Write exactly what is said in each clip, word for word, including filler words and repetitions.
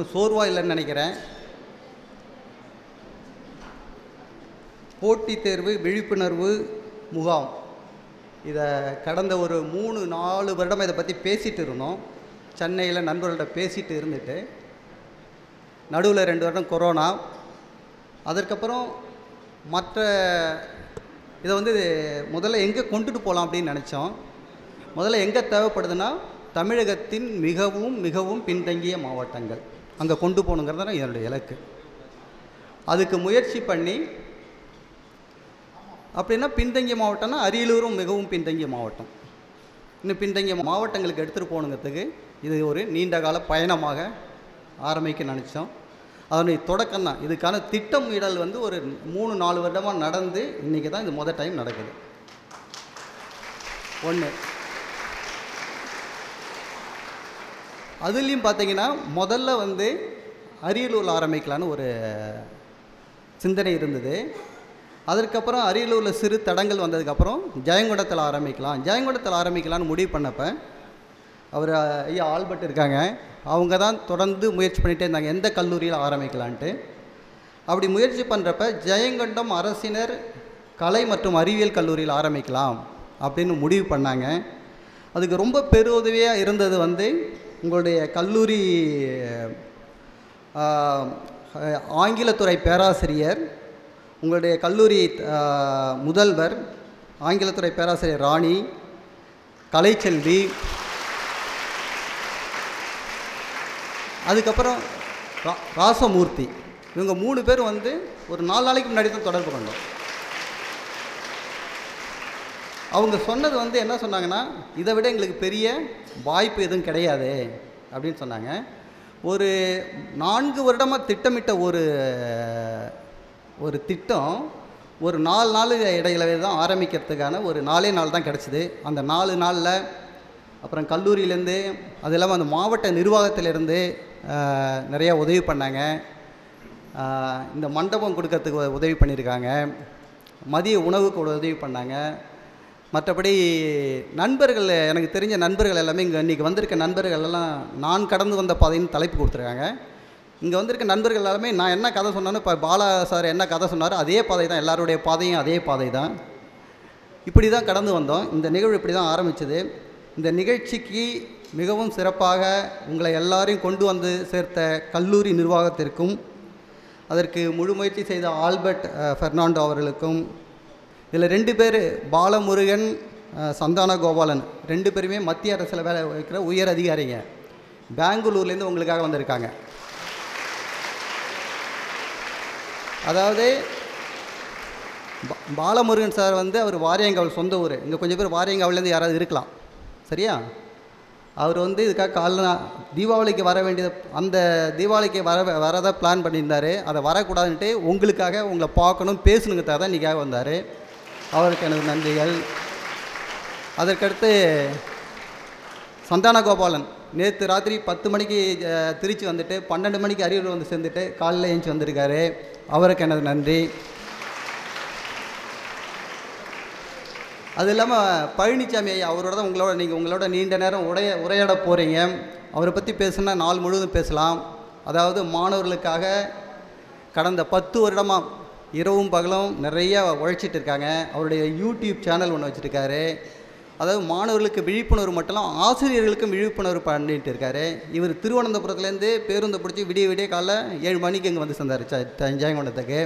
கொஞ்சம் சோர்வாக இல்லைன்னு நினைக்கிறேன். போட்டித் தேர்வு விழிப்புணர்வு முகாம் இதை கடந்த ஒரு மூணு நாலு வருடமாக இதை பற்றி பேசிகிட்டு இருந்தோம். சென்னையில் நண்பர்கள்ட்ட பேசிகிட்டு இருந்துட்டு நடுவில் ரெண்டு வருடம் கொரோனா, அதற்கப்புறம் மற்ற இதை வந்து முதல்ல எங்கே கொண்டுட்டு போகலாம் அப்படின்னு நினச்சோம். முதல்ல எங்கே தேவைப்படுதுன்னா தமிழகத்தின் மிகவும் மிகவும் பின்தங்கிய மாவட்டங்கள் அங்கே கொண்டு போகணுங்கிறது தான் என்னுடைய இலக்கு. அதுக்கு முயற்சி பண்ணி அப்படின்னா பின்தங்கிய மாவட்டம்னா அரியலூரும் மிகவும் பின்தங்கிய மாவட்டம். இன்னும் பின்தங்கிய மாவட்டங்களுக்கு எடுத்துகிட்டு போகணுங்கிறதுக்கு இது ஒரு நீண்ட கால பயணமாக ஆரம்பிக்க நினச்சோம். அதனுடைய தொடக்கம் தான். இதுக்கான திட்டமிடல் வந்து ஒரு மூணு நாலு வருடமாக நடந்து இன்றைக்கி தான் இது மொதல் டைம் நடக்குது. ஒன்று அதுலேயும் பார்த்தீங்கன்னா முதல்ல வந்து அரியலூரில் ஆரம்பிக்கலான்னு ஒரு சிந்தனை இருந்தது. அதற்கப்புறம் அரியலூரில் சிறு தடங்கள் வந்ததுக்கப்புறம் ஜெயங்கொண்டத்தில் ஆரம்பிக்கலாம் ஜெயங்கொண்டத்தில் ஆரம்பிக்கலான்னு முடிவு பண்ணப்போ அவர் ஐயா ஆல்பர்ட் இருக்காங்க, அவங்க தான் தொடர்ந்து முயற்சி பண்ணிகிட்டே இருந்தாங்க எந்த கல்லூரியில் ஆரம்பிக்கலான்ட்டு. அப்படி முயற்சி பண்ணுறப்ப ஜெயங்கொண்டம் அரசினர் கலை மற்றும் அறிவியல் கல்லூரியில் ஆரம்பிக்கலாம் அப்படின்னு முடிவு பண்ணாங்க. அதுக்கு ரொம்ப பெருதவியாக இருந்தது வந்து உங்களுடைய கல்லூரி ஆங்கிலத்துறை பேராசிரியர், உங்களுடைய கல்லூரி முதல்வர் ஆங்கிலத்துறை பேராசிரியர் ராணி, கலைச்செல்வி, அதுக்கப்புறம் ரா ராசமூர்த்தி இவங்க மூணு பேர் வந்து ஒரு நாலு நாளைக்கு முன்னாடி தான் தொடர்பு கொண்டோம். அவங்க சொன்னது வந்து என்ன சொன்னாங்கன்னா, இதை விட எங்களுக்கு பெரிய வாய்ப்பு எதுவும் கிடையாது அப்படின்னு சொன்னாங்க. ஒரு நான்கு வருடமாக திட்டமிட்ட ஒரு ஒரு திட்டம் ஒரு நாலு நாள் இடையிலவே தான் ஆரம்பிக்கிறதுக்கான ஒரு நாலே நாள் தான் கிடச்சிது. அந்த நாலு நாளில் அப்புறம் கல்லூரியிலேருந்து அது இல்லாமல் அந்த மாவட்ட நிர்வாகத்திலேருந்து நிறையா உதவி பண்ணாங்க. இந்த மண்டபம் கொடுக்கறதுக்கு உதவி பண்ணியிருக்காங்க, மதிய உணவுக்கு உதவி பண்ணாங்க. மற்றபடி நண்பர்கள், எனக்கு தெரிஞ்ச நண்பர்கள் எல்லாமே இங்கே இன்றைக்கி வந்திருக்க நண்பர்கள் எல்லாம் நான் கடந்து வந்த பாதைன்னு தலைப்பு கொடுத்துருக்காங்க. இங்கே வந்திருக்க நண்பர்கள் எல்லாருமே நான் என்ன கதை சொன்னாலும் இப்போ பாலா சார் என்ன கதை சொன்னாரோ அதே பாதை தான், எல்லாருடைய பாதையும் அதே பாதை தான். இப்படி தான் கடந்து வந்தோம். இந்த நிகழ்வு இப்படி தான் ஆரம்பித்தது. இந்த நிகழ்ச்சிக்கு மிகவும் சிறப்பாக உங்களை எல்லாரையும் கொண்டு வந்து சேர்த்த கல்லூரி நிர்வாகத்திற்கும், அதற்கு முழு முயற்சி செய்த ஆல்பர்ட் பெர்னாண்டோ அவர்களுக்கும், இதில் ரெண்டு பேர் பாலமுருகன் சந்தான கோபாலன் ரெண்டு பேருமே மத்திய அரசில் வேலை வைக்கிற உயர் அதிகாரிங்க, பெங்களூர்லேருந்து உங்களுக்காக வந்திருக்காங்க. அதாவது பாலமுருகன் சார் வந்து அவர் வாரியங்காவல் சொந்த ஊர், இங்கே கொஞ்சம் பேர் வாரியங்காவிலேருந்து யாராவது இருக்கலாம், சரியா? அவர் வந்து இதுக்காக காலைல தீபாவளிக்கு வர வேண்டியது, அந்த தீபாவளிக்கு வர வரதை பிளான் பண்ணியிருந்தார். அதை வரக்கூடாதுன்ட்டு உங்களுக்காக உங்களை பார்க்கணும் பேசணுங்கிறதாக தான் இன்றைக்காக வந்தார். அவருக்கு எனக்கு நன்றிகள். அதற்கடுத்து சந்தான கோபாலன் நேற்று ராத்திரி பத்து மணிக்கு திருச்சி வந்துட்டு பன்னெண்டு மணிக்கு அரியலூர் வந்து சேர்ந்துட்டு காலையில் எழுந்துச்சி வந்திருக்காரு. அவருக்கு எனது நன்றி. அது இல்லாமல் பழனிசாமி ஐயா, அவரோட தான் உங்களோட நீங்கள் உங்களோட நீண்ட நேரம் உரைய உரையாட போகிறீங்க. அவரை பற்றி பேசுனா நாள் முழுவதும் பேசலாம். அதாவது மாணவர்களுக்காக கடந்த பத்து வருடமாக இரவும் பகலும் நிறையா உழைச்சிட்டு இருக்காங்க. அவருடைய யூடியூப் சேனல் ஒன்று வச்சுருக்காரு. அதாவது மாணவர்களுக்கு விழிப்புணர்வு மட்டும் இல்லை, ஆசிரியர்களுக்கும் விழிப்புணர்வு பண்ணிட்டு இருக்காரு. இவர் திருவனந்தபுரத்துலேருந்து பேருந்தை பிடிச்சி விடிய விடிய காலைல ஏழு மணிக்கு இங்கே வந்து சேர்ந்தார் ஜெயங்கொண்டத்துக்கு.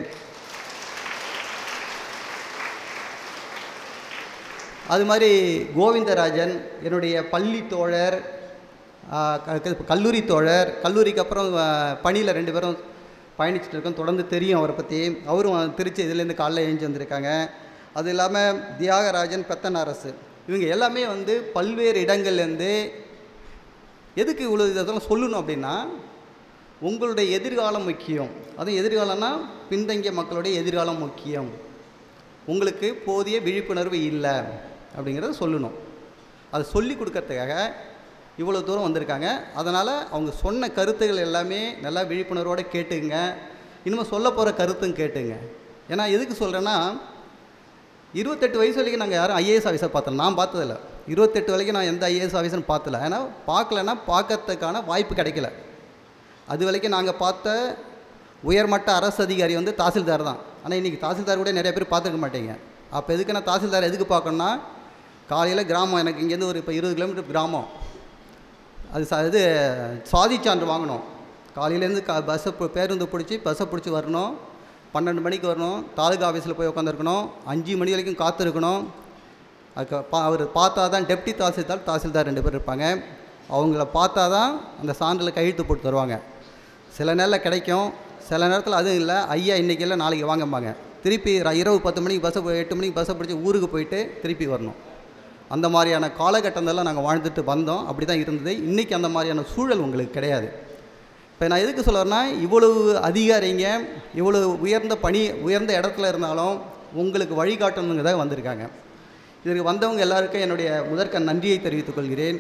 அது மாதிரி கோவிந்தராஜன் என்னுடைய பள்ளி தோழர், கல்லூரி தோழர், கல்லூரிக்கு அப்புறம் பணியில் ரெண்டு பேரும் பயணிச்சுட்டு இருக்கோம், தொடர்ந்து தெரியும் அவரை பற்றி. அவரும் திருச்சி இதுலேருந்து காலைல எழுந்து வந்திருக்காங்க. அது இல்லாமல் தியாகராஜன், பெத்தனரசு, இவங்க எல்லாமே வந்து பல்வேறு இடங்கள்லேருந்து. எதுக்கு இவ்வளோ இதெல்லாம் சொல்லணும் அப்படின்னா, உங்களுடைய எதிர்காலம் முக்கியம். அதுவும் எதிர்காலம்னா பின்தங்கிய மக்களுடைய எதிர்காலம் முக்கியம். உங்களுக்கு போதிய விழிப்புணர்வு இல்லை அப்படிங்கிறத சொல்லணும். அதை சொல்லி கொடுக்கறதுக்காக இவ்வளோ தூரம் வந்திருக்காங்க. அதனால் அவங்க சொன்ன கருத்துக்கள் எல்லாமே நல்லா விழிப்புணர்வோடு கேட்டுங்க. இனிமேல் சொல்ல போகிற கருத்தும் கேட்டுங்க. ஏன்னா எதுக்கு சொல்கிறேன்னா, இருபத்தெட்டு வயசு வரைக்கும் நாங்கள் யாரும் ஐஏஎஸ் ஆஃபீஸர் பார்த்தோம், நான் பார்த்ததில்ல. இருபத்தெட்டு வரைக்கும் நான் எந்த ஐஏஎஸ் ஆஃபீஸரும் பார்த்தல. ஏன்னா பார்க்கலன்னா பார்க்கறதுக்கான வாய்ப்பு கிடைக்கல. அது வரைக்கும் நாங்கள் பார்த்த உயர்மட்ட அரசு அதிகாரி வந்து தாசில்தார் தான். ஆனால் இன்றைக்கி தாசில்தார் கூட நிறைய பேர் பார்த்துருக்க மாட்டீங்க. அப்போ எதுக்கு நான் தாசில்தார் எதுக்கு பார்க்கணுன்னா, காலையில் கிராமம், எனக்கு இங்கேருந்து ஒரு இப்போ இருபது கிலோமீட்டர் கிராமம், அது ச இது சாதி சான்று வாங்கணும். காலையிலேருந்து க பஸ்ஸை பேருந்து பிடிச்சி பஸ்ஸை பிடிச்சி வரணும், பன்னெண்டு மணிக்கு வரணும், தாலுகா ஆஃபீஸில் போய் உட்காந்துருக்கணும், அஞ்சு மணி வரைக்கும் காத்திருக்கணும். அதுக்கு பா அவர் பார்த்தா தான் டெப்டி தாசில்தார் தாசில்தார் ரெண்டு பேர் இருப்பாங்க. அவங்கள பார்த்தா தான் அந்த சான்றில் கையெழுத்து போட்டு தருவாங்க. சில நேரில் கிடைக்கும், சில நேரத்தில் அதுவும் இல்லை, ஐயா இன்றைக்கி இல்லை நாளைக்கு வாங்கம்பாங்க. திருப்பி இரவு பத்து மணிக்கு பஸ்ஸை போய் எட்டு மணிக்கு பஸ்ஸை பிடிச்சி ஊருக்கு போயிட்டு திருப்பி வரணும். அந்த மாதிரியான காலகட்டந்தெல்லாம் நாங்கள் வாழ்ந்துட்டு வந்தோம். அப்படி தான் இருந்தது. இன்றைக்கி அந்த மாதிரியான சூழல் உங்களுக்கு கிடையாது. இப்போ நான் எதுக்கு சொல்கிறேன்னா, இவ்வளவு அதிகாரிங்க இவ்வளவு உயர்ந்த பணி உயர்ந்த இடத்துல இருந்தாலும் உங்களுக்கு வழிகாட்டணுங்க தான் வந்திருக்காங்க. இதற்கு வந்தவங்க எல்லாருக்கும் என்னுடைய முதற்க நன்றியை தெரிவித்துக் கொள்கிறேன்.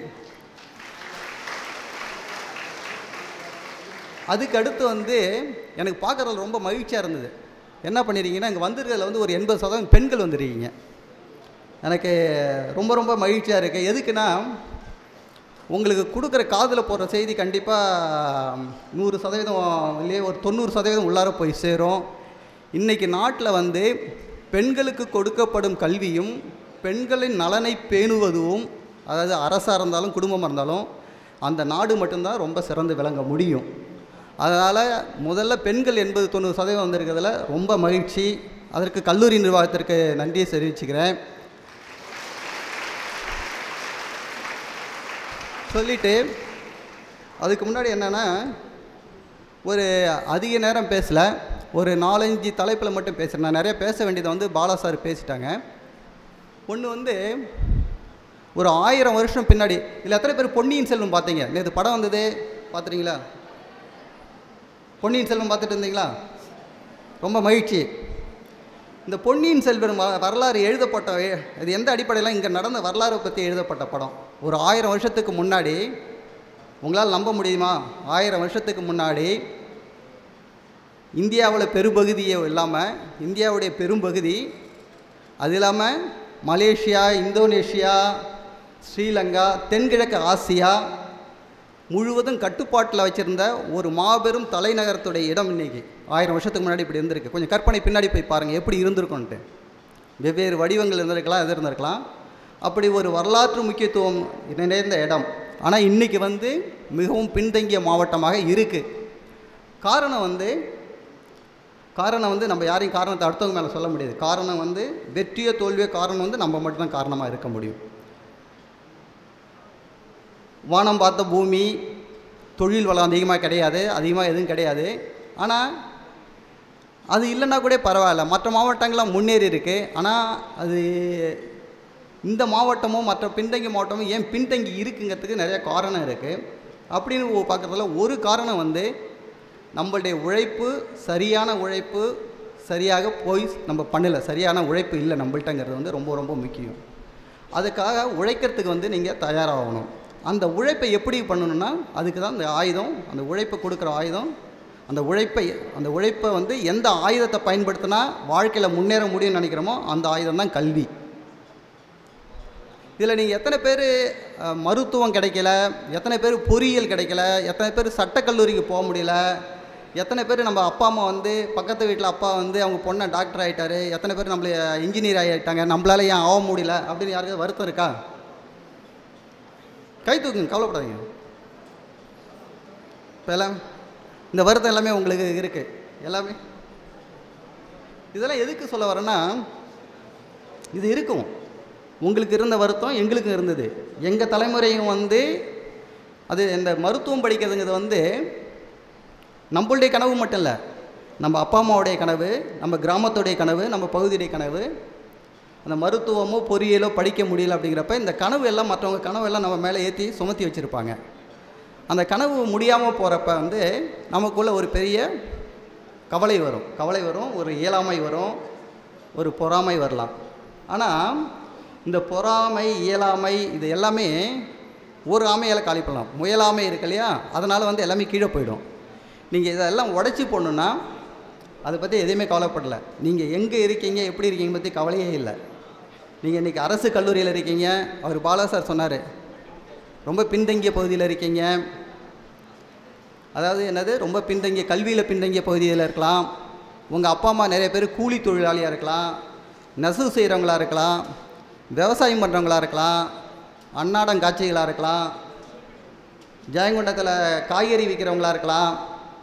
அதுக்கு அடுத்து வந்து எனக்கு பார்க்குறதுல ரொம்ப மகிழ்ச்சியாக இருந்தது. என்ன பண்ணியிருக்கீங்கன்னா, இங்கே வந்துருக்கிறதுல வந்து ஒரு எண்பது சதவீதம் பெண்கள் வந்துருக்கீங்க. எனக்கு ரொம்ப ரொம்ப மகிழ்ச்சியாக இருக்குது. எதுக்குன்னா, உங்களுக்கு கொடுக்குற காதில் போடுற செய்தி கண்டிப்பாக நூறு சதவீதம் இல்லையே ஒரு தொண்ணூறு சதவீதம் உள்ளார போய் சேரும். இன்றைக்கி நாட்டில் வந்து பெண்களுக்கு கொடுக்கப்படும் கல்வியும் பெண்களின் நலனை பேணுவதும், அதாவது அரசாக இருந்தாலும் குடும்பமாக இருந்தாலும் அந்த நாடு மட்டும்தான் ரொம்ப சிறந்து விளங்க முடியும். அதனால் முதல்ல பெண்கள் எண்பது தொண்ணூறு சதவீதம் வந்திருக்கிறதுல ரொம்ப மகிழ்ச்சி. அதற்கு கல்லூரி நிர்வாகத்திற்கு நன்றியை தெரிவிச்சுக்கிறேன். சொல்லிவிட்டு அதுக்கு முன்னாடி என்னென்னா, ஒரு அதிக நேரம் பேசலை, ஒரு நாலஞ்சு தலைப்பில் மட்டும் பேசுகிறேன். நான் நிறைய பேச வேண்டியதை வந்து பாலா சார் பேசிட்டாங்க. ஒன்று வந்து ஒரு ஆயிரம் வருஷம் பின்னாடி, இல்லை எத்தனை பேர் பொன்னியின் செல்வன் பார்த்தீங்க? நேற்று படம் வந்தது, பார்த்துறீங்களா? பொன்னியின் செல்வன் பார்த்துட்டு இருந்தீங்களா? ரொம்ப மகிழ்ச்சி. இந்த பொன்னியின் செல்வன் வரலாறு எழுதப்பட்ட இது எந்த அடிப்படையில் இங்கே நடந்த வரலாறு பற்றி எழுதப்பட்ட படம். ஒரு ஆயிரம் வருஷத்துக்கு முன்னாடி, உங்களால் நம்ப முடியுமா? ஆயிரம் வருஷத்துக்கு முன்னாடி இந்தியாவில் பெரும்பகுதியே இல்லாமல், இந்தியாவுடைய பெரும்பகுதி அது இல்லாமல் மலேசியா, இந்தோனேஷியா, ஸ்ரீலங்கா, தென்கிழக்கு ஆசியா முழுவதும் கட்டுப்பாட்டில் வச்சுருந்த ஒரு மாபெரும் தலைநகரத்துடைய இடம் இன்றைக்கி ஆயிரம் வருஷத்துக்கு முன்னாடி இப்படி இருந்திருக்கு. கொஞ்சம் கற்பனை பின்னாடி போய் பாருங்கள் எப்படி இருந்திருக்கும்ன்ட்டு. வெவ்வேறு வடிவங்கள் இருந்திருக்கலாம், எது இருந்திருக்கலாம். அப்படி ஒரு வரலாற்று முக்கியத்துவம் நிறைந்த இடம். ஆனால் இன்றைக்கி வந்து மிகவும் பின்தங்கிய மாவட்டமாக இருக்குது. காரணம் வந்து காரணம் வந்து நம்ம யாரையும் காரணத்தை அடுத்தவங்க மேலே சொல்ல முடியாது. காரணம் வந்து வெற்றியோ தோல்வியோ காரணம் வந்து நம்ம மட்டும்தான் காரணமாக இருக்க முடியும். வானம் பார்த்த பூமி, தொழில் வளம் அதிகமாக கிடையாது, அதிகமாக எதுவும் கிடையாது. ஆனால் அது இல்லைன்னா கூட பரவாயில்ல, மற்ற மாவட்டங்கள்லாம் முன்னேறி இருக்குது. ஆனால் அது இந்த மாவட்டமும் மற்ற பின்தங்கிய மாவட்டமும் ஏன் பின்தங்கி இருக்குங்கிறதுக்கு நிறைய காரணம் இருக்குது. அப்படின்னு பார்க்குறதுல ஒரு காரணம் வந்து நம்மளுடைய உழைப்பு, சரியான உழைப்பு சரியாக போய் நம்ம பண்ணலை, சரியான உழைப்பு இல்லை நம்மள்கிட்டங்கிறது வந்து ரொம்ப ரொம்ப முக்கியம். அதுக்காக உழைக்கிறதுக்கு வந்து நீங்கள் தயாராகணும். அந்த உழைப்பை எப்படி பண்ணணுன்னா, அதுக்கு தான் அந்த ஆயுதம், அந்த உழைப்பை கொடுக்குற ஆயுதம். அந்த உழைப்பை அந்த உழைப்பை வந்து எந்த ஆயுதத்தை பயன்படுத்தினா வாழ்க்கையில் முன்னேற முடியும்னு நினைக்கிறோமோ அந்த ஆயுதம் தான் கல்வி. இதில் நீங்கள் எத்தனை பேர் மருத்துவம் கிடைக்கல, எத்தனை பேர் பொறியியல் கிடைக்கல, எத்தனை பேர் சட்டக்கல்லூரிக்கு போக முடியல, எத்தனை பேர் நம்ம அப்பா அம்மா வந்து பக்கத்து வீட்டில் அப்பா வந்து அவங்க பொண்ணை டாக்டர் ஆகிட்டாரு, எத்தனை பேர் நம்மள இன்ஜினியர் ஆகிட்டாங்க, நம்மளால ஏன் ஆக முடியல அப்படின்னு யாருக்காவது வருத்தம் இருக்கா? கை தூக்குங்க, கவலைப்படாதீங்க. இப்போ எல்லாம் இந்த வருத்தம் எல்லாமே உங்களுக்கு இருக்குது எல்லாமே. இதெல்லாம் எதுக்கு சொல்ல வரேன்னா, இது இருக்கும், உங்களுக்கு இருந்த வருத்தம் எங்களுக்கும் இருந்தது. எங்கள் தலைமுறையும் வந்து அது இந்த மருத்துவம் படிக்கிறதுங்கிறது வந்து நம்மளுடைய கனவு மட்டும் இல்லை, நம்ம அப்பா அம்மாவுடைய கனவு, நம்ம கிராமத்துடைய கனவு, நம்ம பகுதியுடைய கனவு. அந்த மருத்துவமோ பொறியியலோ படிக்க முடியல அப்படிங்கிறப்ப இந்த கனவு எல்லாம் மற்றவங்க கனவு எல்லாம் நம்ம மேலே ஏற்றி சுமத்தி வச்சுருப்பாங்க. அந்த கனவு முடியாமல் போகிறப்ப வந்து நமக்குள்ள ஒரு பெரிய கவலை வரும் கவலை வரும் ஒரு இயலாமை வரும், ஒரு பொறாமை வரலாம். ஆனால் இந்த பொறாமை, இயலாமை இது எல்லாமே ஒரு ஆமையால் காலி பண்ணலாம். முயலாமை இருக்கு இல்லையா, அதனால் வந்து எல்லாமே கீழே போயிடும். நீங்கள் இதெல்லாம் உடச்சி போடணுன்னா அதை பற்றி எதையுமே கவலைப்படலை. நீங்கள் எங்கே இருக்கீங்க, எப்படி இருக்கீங்க பற்றி கவலையே இல்லை. நீங்கள் இன்றைக்கி அரசு கல்லூரியில் இருக்கீங்க, அவர் பாலா சார் சொன்னார், ரொம்ப பின்தங்கிய பகுதியில் இருக்கீங்க, அதாவது என்னது, ரொம்ப பின்தங்கிய கல்வியில் பின்தங்கிய பகுதியில் இருக்கலாம். உங்கள் அப்பா அம்மா நிறைய பேர் கூலி தொழிலாளியாக இருக்கலாம், நெசவு செய்கிறவங்களா இருக்கலாம், விவசாயம் பண்ணுறவங்களா இருக்கலாம், அன்னாடம் காட்சிகளாக இருக்கலாம், ஜெயங்கொண்டத்தில் காய்கறி விற்கிறவங்களா இருக்கலாம்,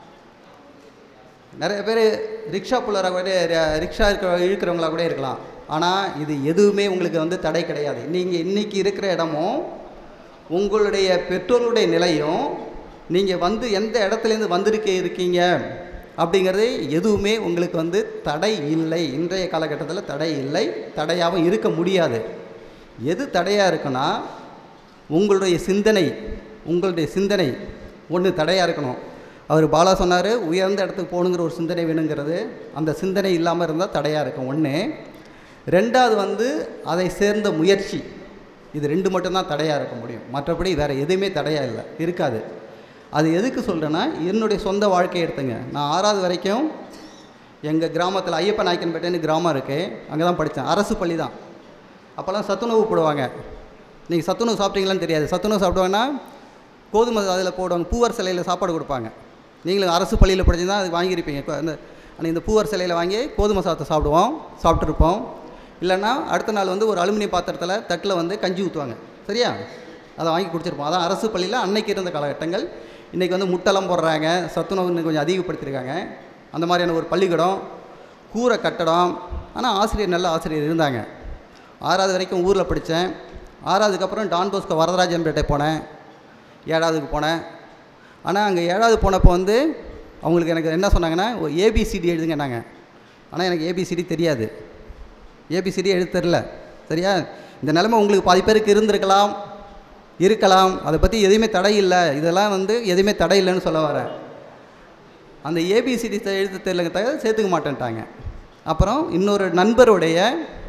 நிறைய பேர் ரிக்ஷா புள்ளரை கூட ரிக்ஷா இருக்கிற இழுக்கிறவங்களா கூட இருக்கலாம். ஆனால் இது எதுவுமே உங்களுக்கு வந்து தடை கிடையாது. நீங்கள் இன்றைக்கி இருக்கிற இடமும் உங்களுடைய பெற்றோர்களுடைய நிலையும் நீங்கள் வந்து எந்த இடத்துலேருந்து வந்திருக்க இருக்கீங்க அப்படிங்கிறது எதுவுமே உங்களுக்கு வந்து தடை இல்லை. இன்றைய காலகட்டத்தில் தடை இல்லை, தடையாகவும் இருக்க முடியாது. எது தடையாக இருக்குன்னா உங்களுடைய சிந்தனை, உங்களுடைய சிந்தனை ஒன்று தடையாக இருக்கணும். அவர் பாலா சொன்னார், உயர்ந்த இடத்துக்கு போகணுங்கிற ஒரு சிந்தனை வேணுங்கிறது. அந்த சிந்தனை இல்லாமல் இருந்தால் தடையாக இருக்கும் ஒன்று. ரெண்டாவது வந்து அதை சேர்ந்த முயற்சி. இது ரெண்டு மட்டும்தான் தடையாக இருக்க முடியும். மற்றபடி வேறு எதுவுமே தடையாக இல்லை, இருக்காது. அது எதுக்கு சொல்கிறேன்னா, என்னுடைய சொந்த வாழ்க்கையை எடுத்துங்க. நான் ஆறாவது வரைக்கும் எங்கள் கிராமத்தில் ஐயப்ப நாயக்கன்பேட்டைன்னு கிராமம் இருக்குது, அங்கே தான் படித்தேன். அரசு பள்ளி தான். அப்போல்லாம் சத்துணவு போடுவாங்க. நீங்கள் சத்துணவு சாப்பிட்டீங்களான்னு தெரியாது. சத்துணவு சாப்பிடுவாங்கன்னா கோதுமை அதில் போடுவாங்க, பூவர் சிலையில் சாப்பாடு கொடுப்பாங்க. நீங்களும் அரசு பள்ளியில் படிச்சுதான் அது வாங்கியிருப்பீங்க. அந்த ஆனால் இந்த பூவர் சிலையில் வாங்கி கோதுமை சாதத்தை சாப்பிடுவோம், சாப்பிட்ருப்போம். இல்லைன்னா அடுத்த நாள் வந்து ஒரு அலுமினியம் பாத்திரத்தில் தட்டில் வந்து கஞ்சி ஊற்றுவாங்க, சரியா? அதை வாங்கி குடிச்சிருப்போம். அதான் அரசு பள்ளியில் அன்னைக்கு இருந்த காலகட்டங்கள். இன்றைக்கி வந்து முட்டெல்லாம் போடுறாங்க, சத்துணவு இன்னும் கொஞ்சம் அதிகப்படுத்தியிருக்காங்க. அந்த மாதிரியான ஒரு பள்ளிக்கூடம், கூரை கட்டடம். ஆனால் ஆசிரியர், நல்ல ஆசிரியர் இருந்தாங்க. ஆறாவது வரைக்கும் ஊரில் படித்தேன். ஆறாவதுக்கப்புறம் டான் போஸ்கோ வரதராஜன்பேட்டை போனேன், ஏழாவதுக்கு போனேன். ஆனால் அங்கே ஏழாவது போனப்போ வந்து அவங்களுக்கு எனக்கு என்ன சொன்னாங்கன்னா, ஏபிசிடி எழுதுங்கன்னாங்க. ஆனால் எனக்கு ஏபிசிடி தெரியாது, ஏபிசிடி எழுத தெரில, சரியா? இந்த நிலைமை உங்களுக்கு பாதி பேருக்கு இருந்திருக்கலாம், இருக்கலாம். அதை பற்றி எதுவுமே தடை இல்லை, இதெல்லாம் வந்து எதுவுமே தடை இல்லைன்னு சொல்ல வரேன். அந்த ஏபிசிடி எழுத தெரியலங்க தவிர சேர்த்துக்க மாட்டேன்ட்டாங்க. அப்புறம் இன்னொரு நண்பருடைய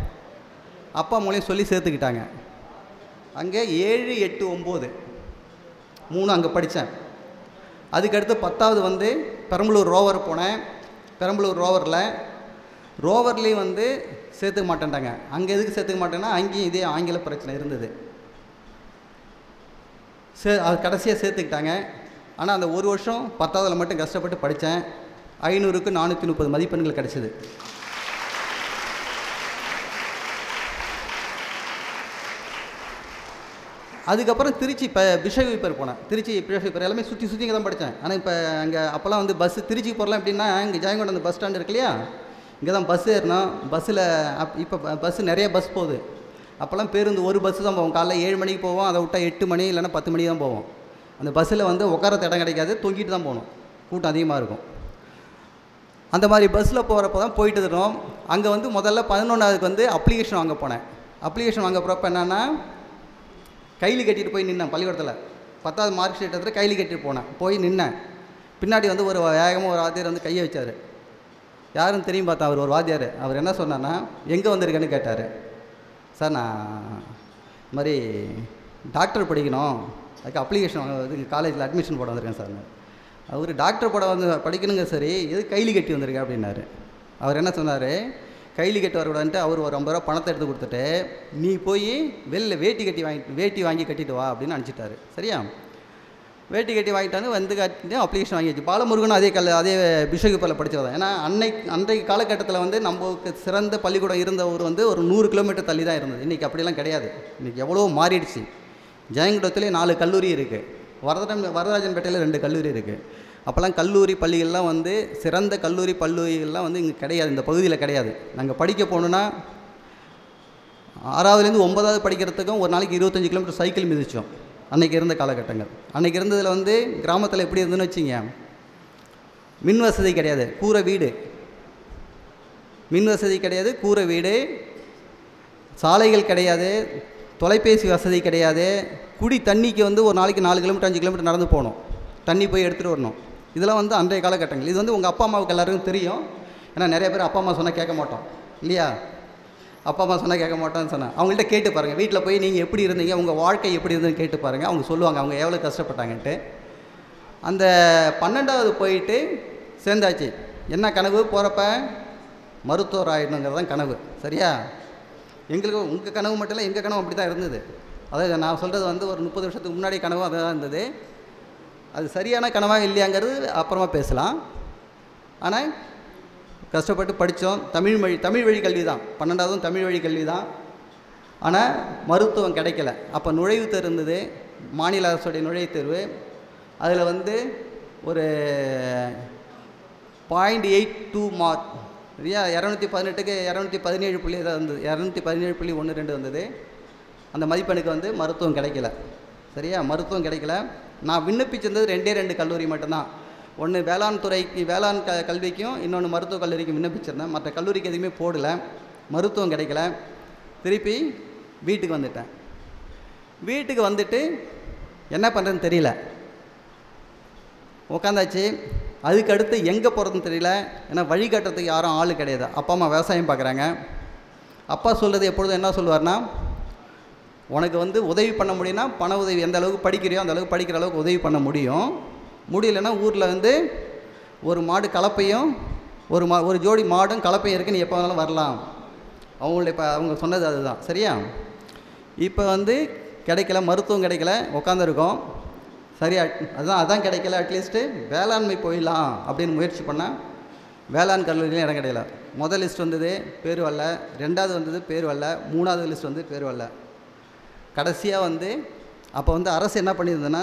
அப்பா மூலையும் சொல்லி சேர்த்துக்கிட்டாங்க. அங்கே ஏழு எட்டு ஒம்பது மூணு அங்கே படித்தேன். அதுக்கடுத்து பத்தாவது வந்து பெரம்பலூர் ரோவர் போனேன். பெரம்பலூர் ரோவரில் ரோவர்லேயும் வந்து சேர்த்துக்க மாட்டேன்ட்டாங்க. அங்கே எதுக்கு சேர்த்துக்க மாட்டேன்னா, அங்கேயும் இதே ஆங்கில பிரச்சனை இருந்தது. சே அது கடைசியாக சேர்த்துக்கிட்டாங்க. ஆனால் அந்த ஒரு வருஷம் பத்தாவதில் மட்டும் கஷ்டப்பட்டு படித்தேன். ஐநூறுக்கு நானூற்றி முப்பது மதிப்பெண்கள் கிடச்சிது. அதுக்கப்புறம் திருச்சி இப்போ பிஷப் வீப்பர் போனேன். திருச்சி பிஷப் வீப்பர் எல்லாமே சுற்றி சுற்றி இங்கே தான் படித்தேன். ஆனால் இப்போ அங்கே அப்போல்லாம் வந்து பஸ்ஸு திருச்சிக்கு போகலாம் எப்படின்னா, இங்கே ஜெயங்கொண்டம் அந்த பஸ் ஸ்டாண்டு இருக்கு இல்லையா, இங்கே தான் பஸ்ஸு ஏறணும். பஸ்ஸில் அப் இப்போ பஸ்ஸு நிறைய பஸ் போகுது. அப்போல்லாம் பேருந்து ஒரு பஸ்ஸு தான் போவோம். காலைல ஏழு மணிக்கு போவோம், அதை விட்டால் எட்டு மணி இல்லைன்னா பத்து மணிக்கு தான் போவோம். அந்த பஸ்ஸில் வந்து உட்காரத்து இடம் கிடைக்காது, தொங்கிட்டு தான் போகணும், கூட்டம் அதிகமாக இருக்கும். அந்த மாதிரி பஸ்ஸில் போகிறப்ப தான் போயிட்டு இருக்கோம். அங்கே வந்து முதல்ல பதினொன்றாவதுக்கு வந்து அப்ளிகேஷன் வாங்க போனேன். அப்ளிகேஷன் வாங்க போகிறப்ப என்னென்னா, கையில் கட்டிட்டு போய் நின்னேன் பள்ளிக்கூடத்தில். பத்தாவது மார்க் ஷீட் எடுத்துகிட்டு கையில் கட்டிட்டு போனேன். போய் நின்னேன். பின்னாடி வந்து ஒரு வேகமாக ஒரு வாத்தியார் வந்து கையை வச்சார். யாருன்னு தெரியும் பார்த்தா அவர் ஒரு வாத்தியார். அவர் என்ன சொன்னார்னா, எங்கே வந்திருக்கேன்னு கேட்டார். சார் நான் இது மாதிரி டாக்டர் படிக்கணும், அதுக்கு அப்ளிகேஷன் வாங்க இதுக்கு காலேஜில் அட்மிஷன் போட வந்திருக்கேன் சார். அவர் டாக்டர் போட வந்து படிக்கணுங்க சரி, எது கையில் கட்டி வந்திருக்கேன் அப்படின்னாரு. அவர் என்ன சொன்னார், கையில் கட்டி வரக்கூடாதுன்ட்டு அவர் ஒரு ஐம்பது ரூபா பணத்தை எடுத்து கொடுத்துட்டு, நீ போய் வெளில வேட்டி கட்டி வாங்கி வேட்டி வாங்கி கட்டிட்டு வா அப்படின்னு அனுப்பிச்சிட்டாரு. சரியா? வேட்டி கட்டி வாங்கிட்டான்னு வந்து கட்டிட்டு அப்ளிகேஷன் வாங்கிடுச்சு. பாலமுருகன் அதே கல் அதே பிஷகுப்பரில் படித்தவர். ஏன்னா அன்னைக்கு அன்றைக்கு காலகட்டத்தில் வந்து நமக்கு சிறந்த பள்ளிக்கூடம் இருந்த ஊர் வந்து ஒரு நூறு கிலோமீட்டர் தள்ளி தான் இருந்தது. இன்றைக்கி அப்படிலாம் கிடையாது. இன்றைக்கி எவ்வளோ மாறிடுச்சு. ஜெயங்கொண்டத்துலேயே நாலு கல்லூரி இருக்குது, வரதன் வரதராஜன்பேட்டையில் ரெண்டு கல்லூரி இருக்குது. அப்போல்லாம் கல்லூரி பள்ளிகள்லாம் வந்து சிறந்த கல்லூரி பள்ளிகள்லாம் வந்து இங்கே கிடையாது, இந்த பகுதியில் கிடையாது. நாங்கள் படிக்க போகணுன்னா ஆறாவதுலேருந்து ஒன்பதாவது படிக்கிறதுக்கும் ஒரு நாளைக்கு இருபத்தஞ்சி கிலோமீட்டர் சைக்கிள் மிதிச்சோம் அன்றைக்கி இருந்த காலகட்டங்கள். அன்றைக்கி இருந்ததில் வந்து கிராமத்தில் எப்படி இருந்துன்னு வச்சிங்க, மின் வசதி கிடையாது, கூரை வீடு, மின் வசதி கிடையாது, கூரை வீடு, சாலைகள் கிடையாது, தொலைபேசி வசதி கிடையாது. குடி தண்ணிக்கு வந்து ஒரு நாளைக்கு நாலு கிலோமீட்டர் அஞ்சு கிலோமீட்டர் நடந்து போகணும், தண்ணி போய் எடுத்துகிட்டு வரணும். இதெல்லாம் வந்து அன்றைய காலகட்டங்கள். இது வந்து உங்கள் அப்பா அம்மாவுக்கு எல்லாருக்கும் தெரியும். ஏன்னா நிறைய பேர் அப்பா அம்மா சொன்னால் கேட்க மாட்டோம் இல்லையா? அப்பா அம்மா சொன்னால் கேட்க மாட்டோன்னு சொன்னேன். அவங்கள்ட்ட கேட்டு பாருங்கள், வீட்டில் போய் நீங்கள் எப்படி இருந்தீங்க, உங்கள் வாழ்க்கை எப்படி இருந்ததுன்னு கேட்டு பாருங்கள். அவங்க சொல்லுவாங்க அவங்க எவ்வளோ கஷ்டப்பட்டாங்கன்ட்டு. அந்த பன்னெண்டாவது போயிட்டு சேர்ந்தாச்சு. என்ன கனவு, போகிறப்ப மருத்துவர் ஆகிடணுங்கிறது தான் கனவு. சரியா? எங்களுக்கு உங்கள் கனவு மட்டும் இல்லை, எங்கள் கனவு அப்படி தான் இருந்தது. அதாவது நான் சொல்கிறது வந்து ஒரு முப்பது வருஷத்துக்கு முன்னாடி கனவு அதான் இருந்தது. அது சரியான கனவாக இல்லையாங்கிறது அப்புறமா பேசலாம். ஆனால் கஷ்டப்பட்டு படித்தோம். தமிழ் மொழி தமிழ் வழி கல்வி தான், பன்னெண்டாவதும் தமிழ் வழி கல்வி தான். ஆனால் மருத்துவம் கிடைக்கல. அப்போ நுழைவுத் தேர்வு இருந்தது, மாநில அரசுடைய நுழைவுத் தேர்வு. அதில் வந்து ஒரு பாயிண்ட் எயிட் டூ மார்க் சரியா, இரநூத்தி பதினெட்டுக்கு இரநூத்தி பதினேழு புள்ளி தான் இருந்தது, இரநூத்தி பதினேழு புள்ளி ஒன்று ரெண்டு வந்தது. அந்த மதிப்பெண்ணுக்கு வந்து மருத்துவம் கிடைக்கல. சரியா, மருத்துவம் கிடைக்கல. நான் விண்ணப்பிச்சிருந்தது ரெண்டே ரெண்டு கல்லூரி மட்டும்தான். ஒன்று வேளாண் துறைக்கு வேளாண் க கல்விக்கும் இன்னொன்று மருத்துவக் கல்லூரிக்கும் விண்ணப்பிச்சிருந்தேன். மற்ற கல்லூரிக்கு எதுவுமே போடலை. மருத்துவம் கிடைக்கல. திருப்பி வீட்டுக்கு வந்துட்டேன். வீட்டுக்கு வந்துட்டு என்ன பண்ணுறதுன்னு தெரியல, உட்காந்தாச்சு. அதுக்கு அடுத்து எங்கே போகிறதுன்னு தெரியல. ஏன்னா வழிகாட்டுறதுக்கு யாரும் ஆள் கிடையாது. அப்பா அம்மா விவசாயம் பார்க்குறாங்க. அப்பா சொல்கிறது எப்பொழுதும் என்ன சொல்லுவார்னா, உனக்கு வந்து உதவி பண்ண முடியும்னா பண உதவி எந்த அளவுக்கு படிக்கிறியோ அந்த அளவுக்கு படிக்கிற அளவுக்கு உதவி பண்ண முடியும். முடியலைன்னா ஊரில் வந்து ஒரு மாடு கலப்பையும் ஒரு மா ஒரு ஜோடி மாடும் கலப்பையும் இருக்குது, நீ எப்போ வேணாலும் வரலாம். அவங்களுடைய இப்போ அவங்க சொன்னது அதுதான். சரியா, இப்போ வந்து கிடைக்கல, மருத்துவம் கிடைக்கல, உட்காந்துருக்கோம். சரியா, அதுதான் அதான் கிடைக்கல. அட்லீஸ்ட்டு வேளாண்மை போயிடலாம் அப்படின்னு முயற்சி பண்ணால் வேளாண் கல்லூரியிலும் இடம் கிடைக்கல. முதல் லிஸ்ட் வந்தது, பேர் வரல. ரெண்டாவது வந்தது, பேர் வரல. மூணாவது லிஸ்ட் வந்து பேர் வரல. கடைசியாக வந்து அப்போ வந்து அரசு என்ன பண்ணியிருந்தேன்னா,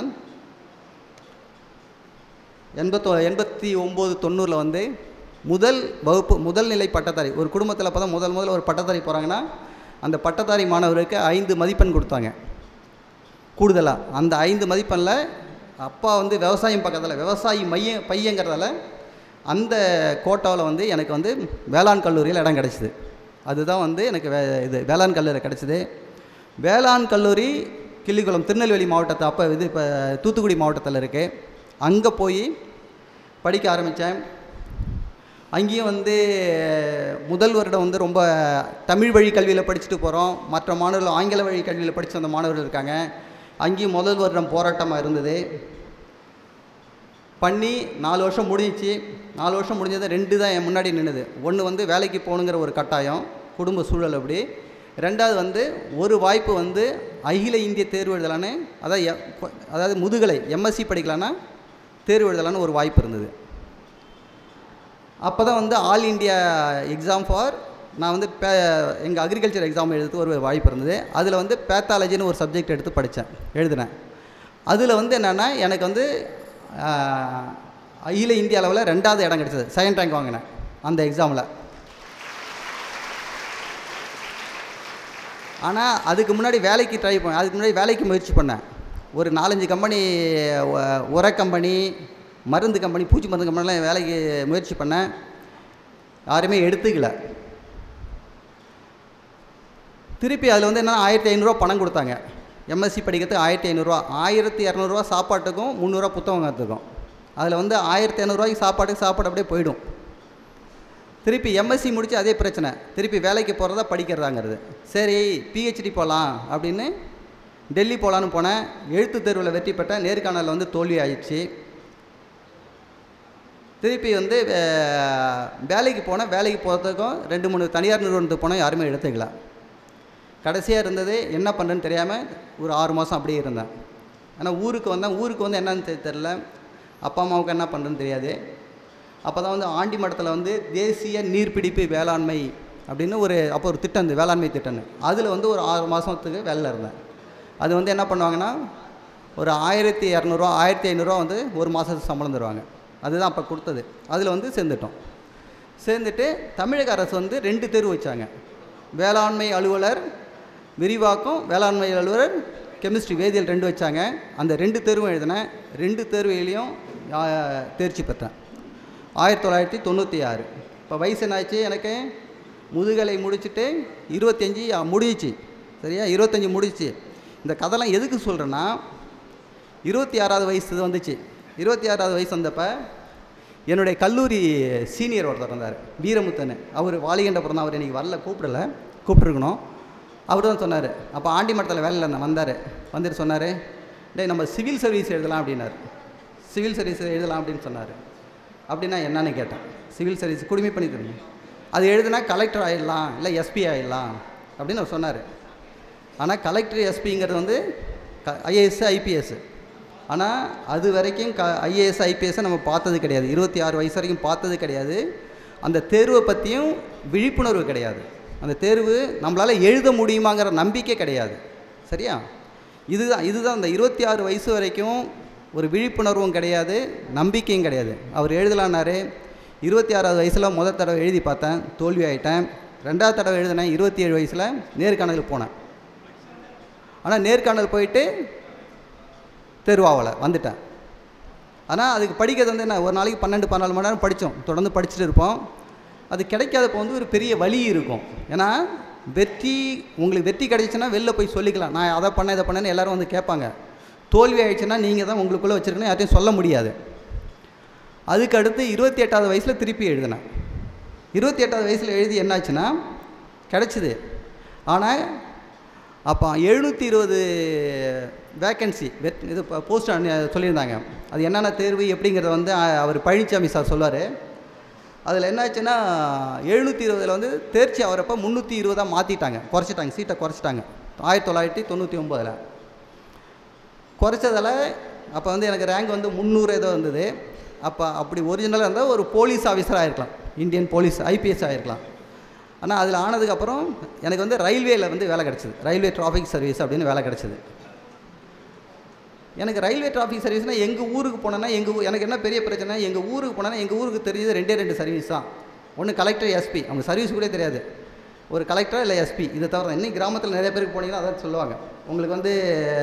எண்பத்தோ எண்பத்தி ஒம்பது தொண்ணூறில் வந்து முதல் வகுப்பு முதல் நிலை பட்டதாரி ஒரு குடும்பத்தில் அப்போ தான் முதல் முதல்ல ஒரு பட்டதாரி போகிறாங்கன்னா அந்த பட்டதாரி மாணவருக்கு ஐந்து மதிப்பெண் கொடுத்தாங்க கூடுதலாக. அந்த ஐந்து மதிப்பெண்ணில் அப்பா வந்து விவசாயம் பக்கத்தில் விவசாயி மைய பையங்கிறதால அந்த கோட்டாவில் வந்து எனக்கு வந்து வேளாண் கல்லூரியில் இடம் கிடச்சிது. அதுதான் வந்து எனக்கு வே இது வேளாண் கல்லூரி கிடச்சிது. வேளாண் கல்லூரி கிள்ளிக்குளம் திருநெல்வேலி மாவட்டத்தை அப்போ இது இப்போ தூத்துக்குடி மாவட்டத்தில் இருக்குது. அங்கே போய் படிக்க ஆரம்பித்தேன். அங்கேயும் வந்து முதல் வருடம் வந்து ரொம்ப தமிழ் வழி கல்வியில் படிச்சுட்டு போகிறோம். மற்ற மாணவர்கள் ஆங்கில வழி கல்வியில் படித்த அந்த மாணவர்கள் இருக்காங்க. அங்கேயும் முதல் வருடம் போராட்டமாக இருந்தது. பண்ணி நாலு வருஷம் முடிஞ்சிச்சு. நாலு வருஷம் முடிஞ்சது ரெண்டு தான் என் முன்னாடி நின்றுது. ஒன்று வந்து வேலைக்கு போகணுங்கிற ஒரு கட்டாயம், குடும்ப சூழல் அப்படி. ரெண்டாவது வந்து ஒரு வாய்ப்பு வந்து அகில இந்திய தேர்வு எழுதலான்னு, அதாவது அதாவது முதுகலை எம்எஸ்சி படிக்கலான்னா தேர்வு எழுதலான்னு ஒரு வாய்ப்பு இருந்தது. அப்போ தான் வந்து ஆல் இண்டியா எக்ஸாம் ஃபார் நான் வந்து பே எங்கள் அக்ரிகல்ச்சர் எக்ஸாம் எழுதுறதுக்கு ஒரு வாய்ப்பு இருந்தது. அதில் வந்து பேத்தாலஜின்னு ஒரு சப்ஜெக்ட் எடுத்து படித்தேன், எழுதினேன். அதில் வந்து என்னென்னா எனக்கு வந்து அகில இந்திய அளவில் ரெண்டாவது இடம் கிடச்சிது. செகண்ட் ரேங்க் வாங்கினேன் அந்த எக்ஸாமில். ஆனால் அதுக்கு முன்னாடி வேலைக்கு ட்ரை பண்ணேன். அதுக்கு முன்னாடி வேலைக்கு முயற்சி பண்ணேன். ஒரு நாலஞ்சு கம்பெனி, உர கம்பெனி, மருந்து கம்பெனி, பூச்சி மருந்து கம்பெனிலாம் வேலைக்கு முயற்சி பண்ணேன். யாருமே எடுத்துக்கல. திருப்பி அதில் வந்து என்ன ஆயிரத்தி ஐநூறுரூவா பணம் கொடுத்தாங்க. எம்எஸ்சி படிக்கிறதுக்கு ஆயிரத்தி ஐநூறுரூவா, ஆயிரத்தி இரநூறுவா சாப்பாட்டுக்கும் முந்நூறுரூவா புத்தகம் வாங்கிறதுக்கும். அதில் வந்து ஆயிரத்தி இரநூறுவாய்க்கு சாப்பாட்டுக்கு சாப்பாடு அப்படியே போயிடும். திருப்பி எம்எஸ்சி முடித்து அதே பிரச்சனை, திருப்பி வேலைக்கு போகிறதா படிக்கிறதாங்கிறது. சரி பிஹெச்டி போகலாம் அப்படின்னு டெல்லி போகலான்னு போனேன். எழுத்து தேர்வில் வெற்றி பெற்றேன். நேர்காணலில் வந்து தோல்வி ஆயிடுச்சு. திருப்பி வந்து வேலைக்கு போனேன். வேலைக்கு போகிறதுக்கும் ரெண்டு மூணு தனியார் நிறுவனத்துக்கு போனால் யாருமே எடுத்துக்கல. கடைசியாக இருந்தது என்ன பண்ணுறேன்னு தெரியாமல் ஒரு ஆறு மாதம் அப்படியே இருந்தேன். ஆனால் ஊருக்கு வந்தேன். ஊருக்கு வந்து என்னன்னு தெரில, அப்பா அம்மாவுக்கு என்ன பண்ணுறதுன்னு தெரியாது. அப்போ தான் வந்து ஆண்டி மடத்தில் வந்து தேசிய நீர்பிடிப்பு வேளாண்மை அப்படின்னு ஒரு அப்போ ஒரு திட்டம் இருந்தது, வேளாண்மை திட்டம்னு. அதில் வந்து ஒரு ஆறு மாதத்துக்கு வேலையில் இருந்தேன். அது வந்து என்ன பண்ணுவாங்கன்னா ஒரு ஆயிரத்தி இரநூறுவா ஆயிரத்தி ஐநூறுரூவா வந்து ஒரு மாதத்துக்கு சம்பளம் தருவாங்க. அதுதான் அப்போ கொடுத்தது. அதில் வந்து சேர்ந்துட்டோம். சேர்ந்துட்டு தமிழக அரசு வந்து ரெண்டு தேர்வு வச்சாங்க. வேளாண்மை அலுவலர் விரிவாக்கம், வேளாண்மை அலுவலர் கெமிஸ்ட்ரி வேதியியல் ரெண்டு வச்சாங்க. அந்த ரெண்டு தேர்வும் எழுதினேன். ரெண்டு தேர்வுலையும் தேர்ச்சி பெற்றேன். ஆயிரத்தி தொள்ளாயிரத்தி தொண்ணூற்றி ஆறு இப்போ வயசு என்னாச்சு எனக்கு, முதுகலை முடிச்சுட்டு இருபத்தஞ்சி முடிச்சு. சரியா, இருபத்தஞ்சி முடிச்சு. இந்த கதைலாம் எதுக்கு சொல்கிறேன்னா, இருபத்தி ஆறாவது வயசு வந்துச்சு. இருபத்தி ஆறாவது வயசு வந்தப்போ என்னுடைய கல்லூரி சீனியர் ஒருத்தர் இருந்தார், வீரமுத்தன். அவர் வாலிகண்டபுரம் தான். அவர் இன்றைக்கி வரல, கூப்பிடல, கூப்பிட்ருக்கணும். அவர் தான் சொன்னார். அப்போ ஆண்டி மடத்தில் வேலையில் இருந்தேன். வந்தார், வந்துட்டு சொன்னார், டே நம்ம சிவில் சர்வீஸ் எழுதலாம் அப்படின்னார். சிவில் சர்வீஸ் எழுதலாம் அப்படின்னு சொன்னார். அப்படின்னா என்னன்னு கேட்டேன். சிவில் சர்வீஸ் குடிமை பண்ணி தரணும், அது எழுதுனா கலெக்டர் ஆகிடலாம், இல்லை எஸ்பி ஆகிடலாம் அப்படின்னு அவர் சொன்னார். ஆனால் கலெக்டர் எஸ்பிங்கிறது வந்து க ஐஏஎஸ் ஐபிஎஸ். ஆனால் அது வரைக்கும் க ஐஏஎஸ் ஐபிஎஸ்ஸை நம்ம பார்த்தது கிடையாது. இருபத்தி ஆறு வயசு வரைக்கும் பார்த்தது கிடையாது. அந்த தேர்வை பற்றியும் விழிப்புணர்வு கிடையாது. அந்த தேர்வு நம்மளால் எழுத முடியுமாங்கிற நம்பிக்கை கிடையாது. சரியா? இதுதான் இதுதான் அந்த இருபத்தி ஆறு வயசு வரைக்கும் ஒரு விழிப்புணர்வும் கிடையாது, நம்பிக்கையும் கிடையாது. அவர் எழுதலான்னாரு. இருபத்தி ஆறாவது வயசில் முதல் தடவை எழுதி பார்த்தேன், தோல்வி ஆகிட்டேன். ரெண்டாவது தடவை எழுதினேன் இருபத்தி ஏழு வயசில் நேர்காணலுக்கு போனேன். ஆனால் நேர்காணல் போயிட்டு தேர்வாகலை, வந்துட்டேன். ஆனால் அதுக்கு படிக்கிறது வந்து என்ன, ஒரு நாளைக்கு பன்னெண்டு பதினாலு மணி நேரம் படித்தோம், தொடர்ந்து படிச்சுட்டு இருப்போம். அது கிடைக்காதப்போ வந்து ஒரு பெரிய வலி இருக்கும். ஏன்னா வெற்றி, உங்களுக்கு வெற்றி கிடைச்சுன்னா வெளில போய் சொல்லிக்கலாம், நான் அதை பண்ணேன் இதை பண்ணேன்னு எல்லோரும் வந்து கேட்பாங்க. தோல்வி ஆயிடுச்சுன்னா நீங்கள் தான் உங்களுக்குள்ளே வச்சுருக்கணும், யார்ட்டையும் சொல்ல முடியாது. அதுக்கு அடுத்து இருபத்தி எட்டாவது வயசில் திருப்பி எழுதினேன். இருபத்தி எட்டாவது வயசில் எழுதி என்னாச்சுன்னா கிடச்சிது. ஆனால் அப்போ எழுநூற்றி இருபது வேக்கன்சி வெட் இது போஸ்ட் சொல்லியிருந்தாங்க. அது என்னென்ன தேர்வு எப்படிங்கிறத வந்து அவர் பழனிசாமி சார் சொல்லுவார். அதில் என்னாச்சுன்னா எழுநூற்றி இருபதில் வந்து தேர்ச்சி ஆகிறப்ப முந்நூற்றி இருபதாக மாற்றிட்டாங்க, குறைச்சிட்டாங்க, சீட்டை குறைச்சிட்டாங்க. ஆயிரத்தி தொள்ளாயிரத்தி தொண்ணூற்றி ஒம்போதில் குறைச்சதால் அப்போ வந்து எனக்கு ரேங்க் வந்து முந்நூறு ஏதோ இருந்தது. அப்போ அப்படி ஒரிஜினலாக இருந்தால் ஒரு போலீஸ் ஆஃபீஸராக ஆகிருக்கலாம், இந்தியன் போலீஸ் ஐபிஎஸ் ஆகிருக்கலாம். ஆனால் அதில் ஆனதுக்கப்புறம் எனக்கு வந்து ரயில்வேயில் வந்து வேலை கிடச்சிது, ரயில்வே டிராஃபிக் சர்வீஸ் அப்படின்னு வேலை கிடச்சிது. எனக்கு ரயில்வே டிராஃபிக் சர்வீஸ்னால் எங்கள் ஊருக்கு போனேன்னா எங்கள் எனக்கு என்ன பெரிய பிரச்சனை, எங்கள் ஊருக்கு போனேன்னா எங்கள் ஊருக்கு தெரிஞ்சது ரெண்டே ரெண்டு சர்வீஸ் தான். ஒன்று கலெக்டர், எஸ்பி. அவங்க சர்வீஸ் கூட தெரியாது, ஒரு கலெக்டர் இல்லை எஸ்பி, இதை தவிர. இன்னும் கிராமத்தில் நிறைய பேருக்கு போனீங்கன்னா அதான் சொல்லுவாங்க, உங்களுக்கு வந்து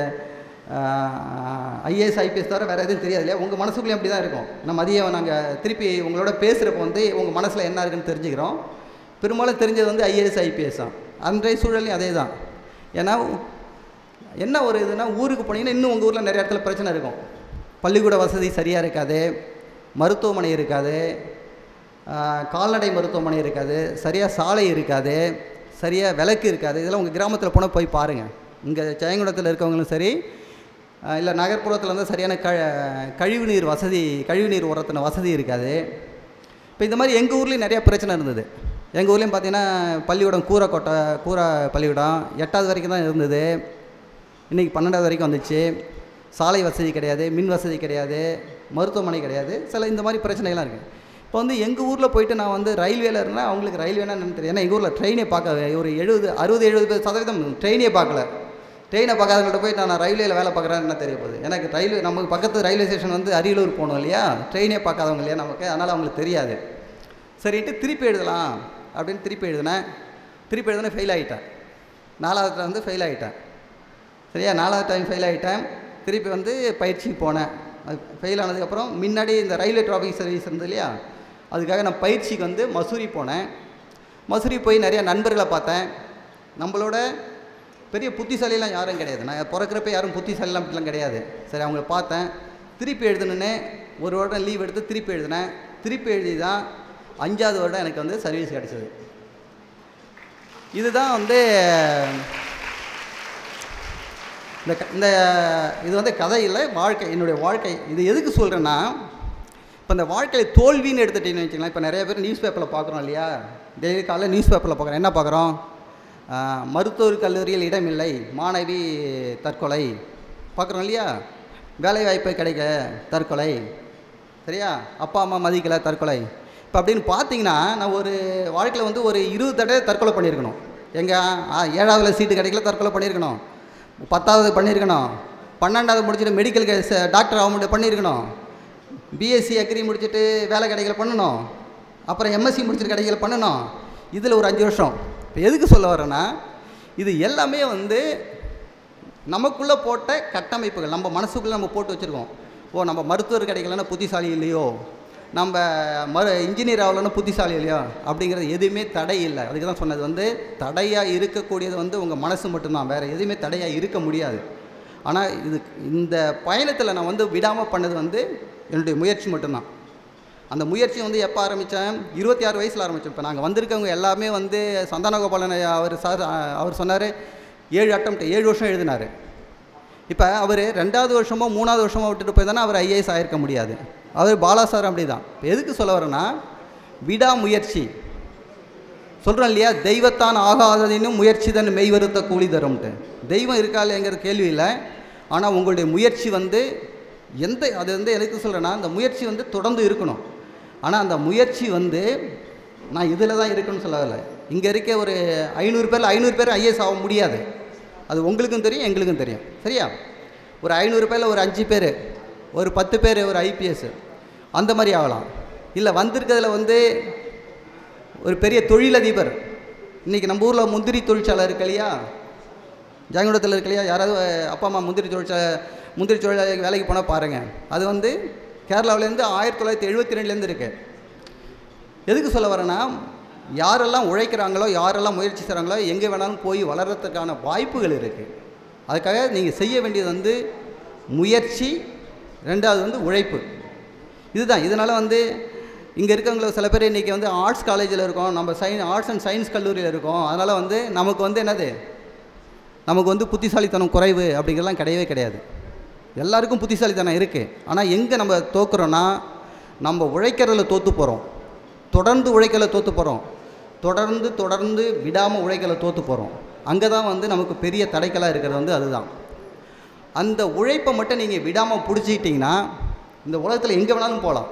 ஐஏஎஸ் ஐபிஎஸ் தவிர வேறு எதுவும் தெரியாது இல்லையா. உங்கள் மனசுக்குள்ளேயும் அப்படி தான் இருக்கும். நம்ம மதியம் நாங்கள் திருப்பி உங்களோட பேசுகிறப்ப வந்து உங்கள் மனசில் என்ன இருக்குன்னு தெரிஞ்சுக்கிறோம். பெரும்பாலும் தெரிஞ்சது வந்து ஐஏஎஸ் ஐபிஎஸ் தான். அன்றைய சூழலையும் அதே தான். ஏன்னா என்ன ஒரு இதுனா, ஊருக்கு போனீங்கன்னா இன்னும் உங்கள் ஊரில் நிறைய இடத்துல பிரச்சனை இருக்கும். பள்ளிக்கூட வசதி சரியாக இருக்காது, மருத்துவமனை இருக்காது, கால்நடை மருத்துவமனை இருக்காது, சரியாக சாலை இருக்காது, சரியாக விளக்கு இருக்காது. இதெல்லாம் உங்கள் கிராமத்தில் போனால் போய் பாருங்கள். இங்கே ஜெயங்கொண்டத்தில் இருக்கவங்களும் சரி, இல்லை நகர்ப்புறத்தில் வந்து சரியான க கழிவுநீர் வசதி, கழிவுநீர் உரத்தின வசதி இருக்காது. இப்போ இந்த மாதிரி எங்கள் ஊர்லேயும் நிறையா பிரச்சனை இருந்தது. எங்கள் ஊர்லேயும் பார்த்தீங்கன்னா பள்ளிக்கூடம் கூரை கொட்டை கூரை பள்ளிக்கூடம் எட்டாவது வரைக்கும் தான் இருந்தது. இன்றைக்கி பன்னெண்டாவது வரைக்கும் வந்துச்சு. சாலை வசதி கிடையாது, மின் வசதி கிடையாது, மருத்துவமனை கிடையாது. சில இந்த மாதிரி பிரச்சனைகள்லாம் இருக்குது. இப்போ வந்து எங்கள் ஊரில் போயிட்டு நான் வந்து ரயில்வேல இருந்தால் அவங்களுக்கு ரயில்வேனா என்னன்னு தெரியும். ஏன்னா எங்கள் ஊரில் ட்ரெயினே பார்க்க ஒரு எழுபது அறுபது எழுபது சதவீதம் ட்ரெயினே பார்க்கல. ட்ரெயினை பார்க்காதவங்கள்ட்ட போய் நான் ரயில்வேல வேலை பார்க்குறேன்னு என்ன தெரிய போகுது. எனக்கு ரயில்வே நமக்கு பக்கத்து ரயில்வே ஸ்டேஷன் வந்து அரியலூர் போகணும் இல்லையா, ட்ரெயினே பார்க்காதவங்க இல்லையா நமக்கு, அதனால் அவங்களுக்கு தெரியாது. சரின்ட்டு திருப்பி எழுதலாம் அப்படின்னு திருப்பி எழுதினேன். திருப்பி எழுதினேன், ஃபெயில் ஆகிட்டேன். நாலாவது டைம் வந்து ஃபெயில் ஆகிட்டேன். சரியா, நாலாவது டைம் ஃபெயில் ஆகிட்டேன். திருப்பி வந்து பயிற்சிக்கு போனேன். அது ஃபெயில் ஆனதுக்கப்புறம் முன்னாடி இந்த ரயில்வே டிராஃபிக் சர்வீஸ் இருந்தது இல்லையா, அதுக்காக நான் பயிற்சிக்கு வந்து மசூரி போனேன். மசூரி போய் நிறையா நண்பர்களை பார்த்தேன். நம்மளோட பெரிய புத்திசாலிலாம் யாரும் கிடையாது. நான் பிறக்கிறப்ப யாரும் புத்திசாலிலாம் அப்படிலாம் கிடையாது. சரி, அவங்கள பார்த்தேன். திருப்பி எழுதுனேன்னு ஒரு வருடம் லீவ் எடுத்து திருப்பி எழுதினேன். திருப்பி எழுதி தான் அஞ்சாவது வருடம் எனக்கு வந்து சர்வீஸ் கிடச்சிது. இதுதான் வந்து இந்த இந்த இது வந்து கதை இல்லை, வாழ்க்கை, என்னுடைய வாழ்க்கை. இது எதுக்கு சொல்கிறேன்னா, இப்போ இந்த வாழ்க்கையில் தோல்வின்னு எடுத்துகிட்டீங்கன்னு வச்சுக்கலாம். இப்போ நிறைய பேர் நியூஸ் பேப்பரில் பார்க்குறோம் இல்லையா, டெய்லி காலையில் நியூஸ் பேப்பரில் பார்க்குறோம். என்ன பார்க்குறோம், மருத்துவர் கல்லூரியில் இடமில்லை, மாணவி தற்கொலை பார்க்குறோம் இல்லையா, வேலைவாய்ப்பு கிடைக்க தற்கொலை, சரியா, அப்பா அம்மா மதிக்கலை தற்கொலை. இப்போ அப்படின்னு பார்த்தீங்கன்னா நான் ஒரு வாழ்க்கையில் வந்து ஒரு இருபது தடவை தற்கொலை பண்ணியிருக்கணும். எங்கள் ஏழாவதுல சீட்டு கிடைக்கல தற்கொலை பண்ணியிருக்கணும், பத்தாவது பண்ணியிருக்கணும், பன்னெண்டாவது முடிச்சுட்டு மெடிக்கல் கேஸ் டாக்டர் ஆக முடியும் பண்ணியிருக்கணும், பிஎஸ்சி அக்ரி முடிச்சுட்டு வேலை கிடைக்கல பண்ணணும், அப்புறம் எம்எஸ்சி முடிச்சுட்டு கிடைக்கல பண்ணணும். இதில் ஒரு அஞ்சு வருஷம். இப்போ எதுக்கு சொல்ல வரேன்னா, இது எல்லாமே வந்து நமக்குள்ளே போட்ட கட்டமைப்புகள், நம்ம மனசுக்குள்ளே நம்ம போட்டு வச்சுருக்கோம். ஓ, நம்ம மருத்துவர் கிடைக்கலன்னா புத்திசாலி இல்லையோ, நம்ம மரு இன்ஜினியர் ஆகலன்னா புத்திசாலி இல்லையோ, அப்படிங்கிறது எதுவுமே தடை இல்லை. அதுக்கு தான் சொன்னது வந்து தடையாக இருக்கக்கூடியது வந்து உங்கள் மனசு மட்டும்தான், வேறு எதுவுமே தடையாக இருக்க முடியாது. ஆனால் இது இந்த பயணத்தில் நான் வந்து விடாமல் பண்ணது வந்து என்னுடைய முயற்சி மட்டும்தான். அந்த முயற்சி வந்து எப்போ ஆரம்பித்தேன், இருபத்தி ஆறு வயசில் ஆரம்பித்தேன். இப்போ நாங்கள் வந்திருக்கவங்க எல்லாமே வந்து சந்தானகோபாலன் அவர் சார் அவர் சொன்னார் ஏழு அட்டம்ப்ட் ஏழு வருஷம் எழுதினார். இப்போ அவர் ரெண்டாவது வருஷமோ மூணாவது வருஷமோ விட்டுட்டு போய் தானே அவர் ஐஏஎஸ் ஆகிருக்க முடியாது. அவர் பாலா சார் அப்படி தான். இப்போ எதுக்கு சொல்ல வரேன்னா, விடாமுயற்சி சொல்கிறோம் இல்லையா, தெய்வத்தான் ஆகாததினும் முயற்சி தான் மெய் வருத்த கூலி தரும்ட்டு. தெய்வம் இருக்கா இல்லைங்கிற கேள்வி இல்லை, ஆனால் உங்களுடைய முயற்சி வந்து எந்த அது வந்து எதுக்கு சொல்கிறேன்னா, அந்த முயற்சி வந்து தொடர்ந்து இருக்கணும். ஆனால் அந்த முயற்சி வந்து நான் இதில் தான் இருக்குன்னு சொல்லலை. இங்கே இருக்க ஒரு ஐநூறு பேரில் ஐநூறு பேர் ஐஏஎஸ் ஆக முடியாது. அது உங்களுக்கும் தெரியும், எங்களுக்கும் தெரியும். சரியா? ஒரு ஐநூறு பேரில் ஒரு அஞ்சு பேர், ஒரு பத்து பேர் ஒரு ஐபிஎஸ் அந்த மாதிரி ஆகலாம். இல்லை வந்திருக்கிறதுல வந்து ஒரு பெரிய தொழிலதிபர், இன்றைக்கி நம்ம ஊரில் முந்திரி தொழிற்சாலை இருக்கு இல்லையா, ஜெயங்கொண்டத்தில் இருக்கு இல்லையா, யாராவது அப்பா அம்மா முந்திரி தொழிற்சாலை முந்திரி தொழிலாளி வேலைக்கு போனால் பாருங்கள். அது வந்து கேரளாவிலேருந்து ஆயிரத்தி தொள்ளாயிரத்தி எழுபத்தி ரெண்டுலேருந்து இருக்குது. எதுக்கு சொல்ல வரேன்னா, யாரெல்லாம் உழைக்கிறாங்களோ, யாரெல்லாம் முயற்சி செய்கிறாங்களோ, எங்கே வேணாலும் போய் வளர்கிறதுக்கான வாய்ப்புகள் இருக்குது. அதுக்காக நீங்கள் செய்ய வேண்டியது வந்து முயற்சி, ரெண்டாவது வந்து உழைப்பு. இதுதான். இதனால் வந்து இங்கே இருக்கவங்கள சில பேர் இன்றைக்கி வந்து ஆர்ட்ஸ் காலேஜில் இருக்கோம், நம்ம சயின் ஆர்ட்ஸ் அண்ட் சயின்ஸ் கல்லூரியில் இருக்கோம். அதனால் வந்து நமக்கு வந்து என்னது, நமக்கு வந்து புத்திசாலித்தனம் குறைவு அப்படிங்கிறலாம் கிடையவே கிடையாது. எல்லாருக்கும் புத்திசாலித்தனம் இருக்குது. ஆனால் எங்கே நம்ம தோக்குறோன்னா, நம்ம உழைக்கிறதுல தோற்று போகிறோம், தொடர்ந்து உழைக்கல தோற்று போகிறோம், தொடர்ந்து தொடர்ந்து விடாமல் உழைக்கல தோற்று போகிறோம். அங்கே தான் வந்து நமக்கு பெரிய தடைக்கலாக இருக்கிறது வந்து அதுதான். அந்த உழைப்பை மட்டும் நீங்கள் விடாமல் பிடிச்சிக்கிட்டிங்கன்னா இந்த உலகத்தில் எங்கே வேணாலும் போகலாம்.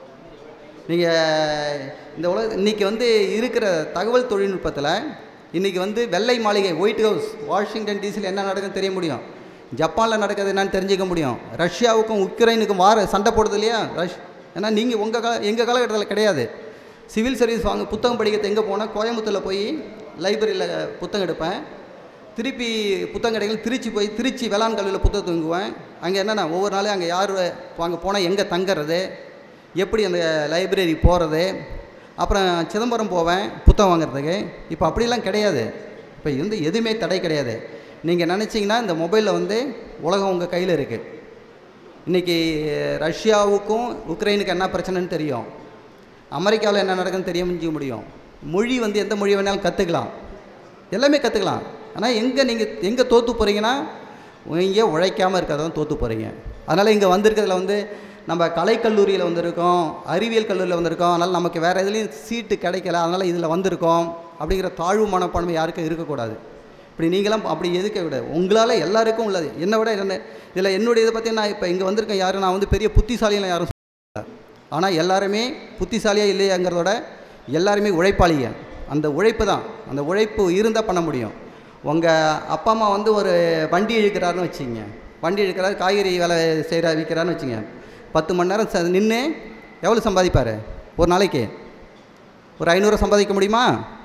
நீங்கள் இந்த உலக இன்றைக்கி வந்து இருக்கிற தகவல் தொழில்நுட்பத்தில் இன்றைக்கி வந்து வெள்ளை மாளிகை, ஒயிட் ஹவுஸ், வாஷிங்டன் டிசியில் என்ன நடக்குதுன்னு தெரிய முடியும். ஜப்பானில் நடக்கிறது என்னன்னு தெரிஞ்சிக்க முடியும். ரஷ்யாவுக்கும் உக்ரைனுக்கும் வார சண்டை போடுறது இல்லையா ரஷ். ஏன்னா நீங்கள் உங்கள் கால எங்கள் காலகட்டத்தில் கிடையாது. சிவில் சர்வீஸ் வாங்க புத்தகம் படிக்கிறது எங்கே போனால், கோயம்புத்தூரில் போய் லைப்ரரியில் புத்தகம் எடுப்பேன். திருப்பி புத்தகம் கிடைக்கல திருச்சி போய் திருச்சி வேளாண் கல்வியில் புத்தகம் தூங்குவேன். அங்கே என்னென்னா ஒவ்வொரு நாளும் அங்கே யார் அங்கே போனால் எங்கே தங்கிறது, எப்படி அந்த லைப்ரரி போகிறது, அப்புறம் சிதம்பரம் போவேன் புத்தகம் வாங்குறதுக்கு. இப்போ அப்படிலாம் கிடையாது. இப்போ வந்து எதுவுமே தடை கிடையாது. நீங்கள் நினச்சிங்கன்னா இந்த மொபைலில் வந்து உலகம் உங்கள் கையில் இருக்குது. இன்றைக்கி ரஷ்யாவுக்கும் உக்ரைனுக்கு என்ன பிரச்சனைன்னு தெரியும், அமெரிக்காவில் என்ன நடக்குதுன்னு தெரிய முடிஞ்ச முடியும். மொழி வந்து எந்த மொழி வேணாலும் கற்றுக்கலாம், எல்லாமே கற்றுக்கலாம். ஆனால் எங்கே நீங்கள் எங்கே தோற்று போகிறீங்கன்னா, இங்கே உழைக்காமல் இருக்கிறதான் தோற்று போகிறீங்க. அதனால் இங்கே வந்திருக்கிறதுல வந்து நம்ம கலைக்கல்லூரியில் வந்திருக்கோம், அறிவியல் கல்லூரியில் வந்திருக்கோம், அதனால் நமக்கு வேறு எதுலேயும் சீட்டு கிடைக்கல, அதனால் இதில் வந்திருக்கோம் அப்படிங்கிற தாழ்வு மனப்பான்மை யாருக்கும் இருக்கக்கூடாது. இப்படி நீங்களாம் அப்படி எதுக்க விட உங்களால் எல்லாருக்கும் உள்ளது. என்னை விட என்ன இதில் என்னுடைய இதை பற்றி நான் இப்போ இங்கே வந்திருக்கேன் யாரும் நான் வந்து பெரிய புத்திசாலியெல்லாம் யாரும் சொல்ல. ஆனால் எல்லாருமே புத்திசாலியாக இல்லையாங்கிறதோட எல்லாருமே உழைப்பாளிங்க. அந்த உழைப்பு தான், அந்த உழைப்பு இருந்தால் பண்ண முடியும். உங்கள் அப்பா அம்மா வந்து ஒரு வண்டி இழுக்கிறாருன்னு வச்சுங்க, வண்டி இழுக்கிறாரு, காய்கறி வேலை செய்கிற விற்கிறாருன்னு வச்சுங்க, பத்து மணி நேரம் ச நின்று எவ்வளோ சம்பாதிப்பார் ஒரு நாளைக்கு? ஒரு ஐநூறு சம்பாதிக்க முடியுமா?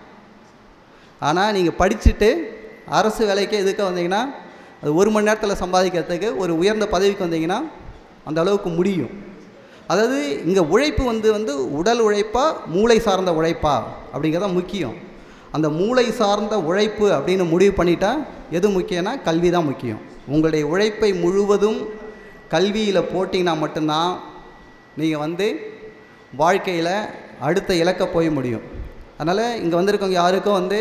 ஆனால் நீங்கள் படிச்சுட்டு அரசு வேலைக்கு எதுக்க வந்தீங்கன்னா, அது ஒரு மணி நேரத்தில் சம்பாதிக்கிறதுக்கு ஒரு உயர்ந்த பதவிக்கு வந்தீங்கன்னா அந்த அளவுக்கு முடியும். அதாவது இங்கே உழைப்பு வந்து வந்து உடல் உழைப்பா மூளை சார்ந்த உழைப்பா அப்படிங்கிறதான் முக்கியம். அந்த மூளை சார்ந்த உழைப்பு அப்படின்னு முடிவு பண்ணிட்டா எது முக்கியம்னா கல்வி தான் முக்கியம். உங்களுடைய உழைப்பை முழுவதும் கல்வியில் போட்டிங்கன்னா மட்டும்தான் நீங்கள் வந்து வாழ்க்கையில் அடுத்த இலக்க போய் முடியும். அதனால் இங்கே வந்திருக்கவங்க யாருக்கும் வந்து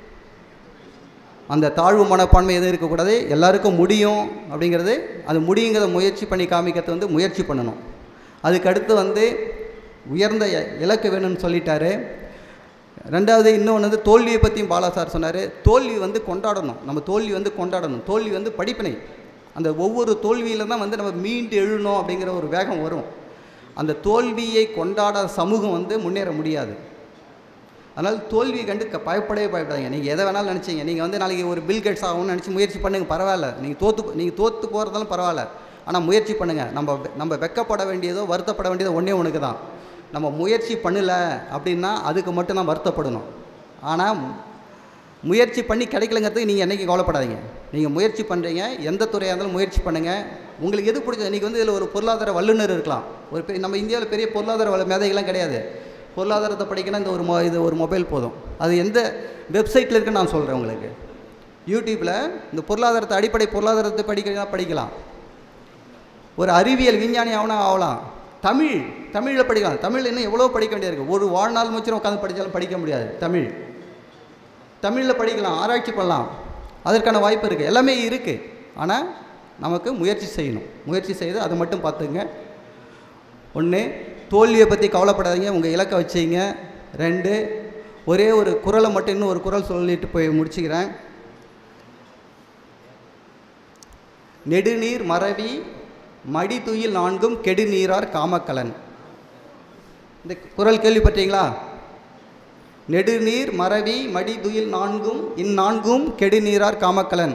அந்த தாழ்வு மனப்பான்மை எதுவும் இருக்கக்கூடாது. எல்லாருக்கும் முடியும் அப்படிங்கிறது, அது முடியுங்கிறத முயற்சி பண்ணி காமிக்கிறது வந்து முயற்சி பண்ணணும். அதுக்கடுத்து வந்து உயர்ந்த இலக்கு வேணும்னு சொல்லிட்டாரு. ரெண்டாவது இன்னொன்று வந்து தோல்வியை பற்றியும் பாலா சார் சொன்னார். தோல்வி வந்து கொண்டாடணும், நம்ம தோல்வி வந்து கொண்டாடணும். தோல்வி வந்து படிப்பினை. அந்த ஒவ்வொரு தோல்வியில் தான் வந்து நம்ம மீண்டு எழுணும் அப்படிங்கிற ஒரு வேகம் வரும். அந்த தோல்வியை கொண்டாடாத சமூகம் வந்து முன்னேற முடியாது. அதனால் தோல்வி கண்டு க பயப்படவே பயப்படாதீங்க. நீங்கள் எதை வேணாலும் நினச்சிங்க, நீங்கள் வந்து நாளைக்கு ஒரு பில் கேட்ஸ் ஆகும்னு நினச்சி முயற்சி பண்ணுங்கள், பரவாயில்ல. நீங்கள் தோற்று நீங்கள் தோற்று போகிறதாலும் பரவாயில்ல, ஆனால் முயற்சி பண்ணுங்கள். நம்ம நம்ம வெக்கப்பட வேண்டியதோ வருத்தப்பட வேண்டியதோ ஒன்றே ஒன்றுக்கு தான். நம்ம முயற்சி பண்ணலை அப்படின்னா அதுக்கு மட்டும்தான் வருத்தப்படணும். ஆனால் முயற்சி பண்ணி கிடைக்கலங்கிறதுக்கு நீங்கள் என்றைக்கும் கவலைப்படாதீங்க. நீங்கள் முயற்சி பண்ணுறீங்க, எந்த துறையாக இருந்தாலும் முயற்சி பண்ணுங்கள். உங்களுக்கு எது பிடிச்சது. இன்றைக்கி வந்து இதில் ஒரு பொருளாதார வல்லுநர் இருக்கலாம். ஒரு பெரிய நம்ம இந்தியாவில் பெரிய பொருளாதார மேதைகள்லாம் கிடையாது. பொருளாதாரத்தை படிக்கணும் இந்த ஒரு மொ இது ஒரு மொபைல் போதும். அது எந்த வெப்சைட்டில் இருக்குன்னு நான் சொல்கிறேன் உங்களுக்கு. யூடியூப்பில் இந்த பொருளாதாரத்தை அடிப்படை பொருளாதாரத்தை படிக்கலாம் படிக்கலாம் ஒரு அறிவியல் விஞ்ஞானி ஆகணும் ஆகலாம். தமிழ் தமிழில் படிக்கலாம். தமிழ் இன்னும் எவ்வளோ படிக்க வேண்டியது இருக்குது. ஒரு வாழ்நாள் முச்சிரம் உட்காந்து படித்தாலும் படிக்க முடியாது. தமிழ் தமிழில் படிக்கலாம், ஆராய்ச்சி பண்ணலாம், அதற்கான வாய்ப்பு இருக்குது, எல்லாமே இருக்குது. ஆனால் நமக்கு முயற்சி செய்யணும். முயற்சி செய்து அதை மட்டும் பார்த்துங்க. ஒன்று, தோல்வியை பற்றி கவலைப்படாதீங்க, உங்கள் இலக்கை வச்சிங்க. ரெண்டு, ஒரே ஒரு குறளை மட்டும் இன்னும் ஒரு குறள் சொல்லிட்டு போய் முடிச்சுக்கிறேன். நெடுநீர் மறவி மடி துயில் நான்கும் கெடு நீரார் காமக்கலன். இந்த குறள் கேள்விப்பட்டீங்களா? நெடுநீர் மறவி மடி துயில் நான்கும் இந்நான்கும் கெடு நீரார் காமக்கலன்.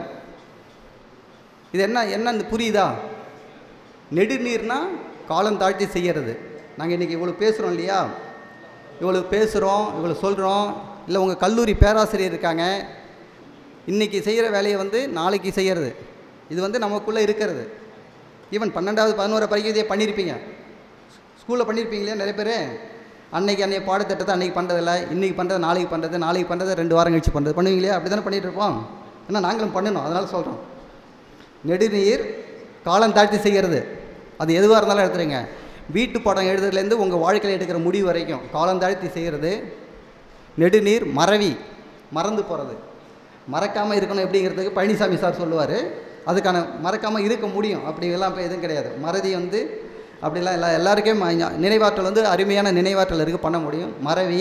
இது என்ன என்ன புரியுதா? நெடுநீர்னா காலம் தாழ்த்தி செய்கிறது. நாங்கள் இன்றைக்கி இவ்வளோ பேசுகிறோம் இல்லையா? இவ்வளோ பேசுகிறோம், இவ்வளோ சொல்கிறோம். இல்லை உங்கள் கல்லூரி பேராசிரியர் இருக்காங்க, இன்றைக்கி செய்கிற வேலையை வந்து நாளைக்கு செய்கிறது. இது வந்து நமக்குள்ளே இருக்கிறது. ஈவன் பன்னெண்டாவது பதினோரு பரிகை இதே பண்ணியிருப்பீங்க, ஸ்கூலில் பண்ணியிருப்பீங்க இல்லையா? நிறைய பேர் அன்னைக்கு அன்றைய பாடத்திட்டத்தை அன்றைக்கி பண்ணுறதில்ல, இன்றைக்கி பண்ணுறது நாளைக்கு பண்ணுறது, நாளைக்கு பண்ணுறது ரெண்டு வாரம் கழிச்சு பண்ணுறது பண்ணுவீங்களே? அப்படி தானே பண்ணிகிட்டு இருப்போம். ஏன்னா நாங்களும் பண்ணணும், அதனால் சொல்கிறோம். நெடுநீர் காலம் தாழ்த்தி செய்கிறது. அது எதுவாக இருந்தாலும் எடுத்துருங்க. வீட்டு பாடம் எழுதுறதுலேருந்து உங்கள் வாழ்க்கையில் எடுக்கிற முடிவு வரைக்கும் காலம் தாழ்த்தி செய்கிறது. நெடுநீர் மறவி, மறந்து போகிறது. மறக்காமல் இருக்கணும் எப்படிங்கிறதுக்கு பழனிசாமி சார் சொல்லுவார். அதுக்கான மறக்காமல் இருக்க முடியும், அப்படி எல்லாம் இப்போ எதுவும் கிடையாது. மறதி வந்து அப்படிலாம் எல்லா எல்லாருக்கும் நினைவாற்றல் வந்து அருமையான நினைவாற்றல் இருக்குது, பண்ண முடியும். மறவி.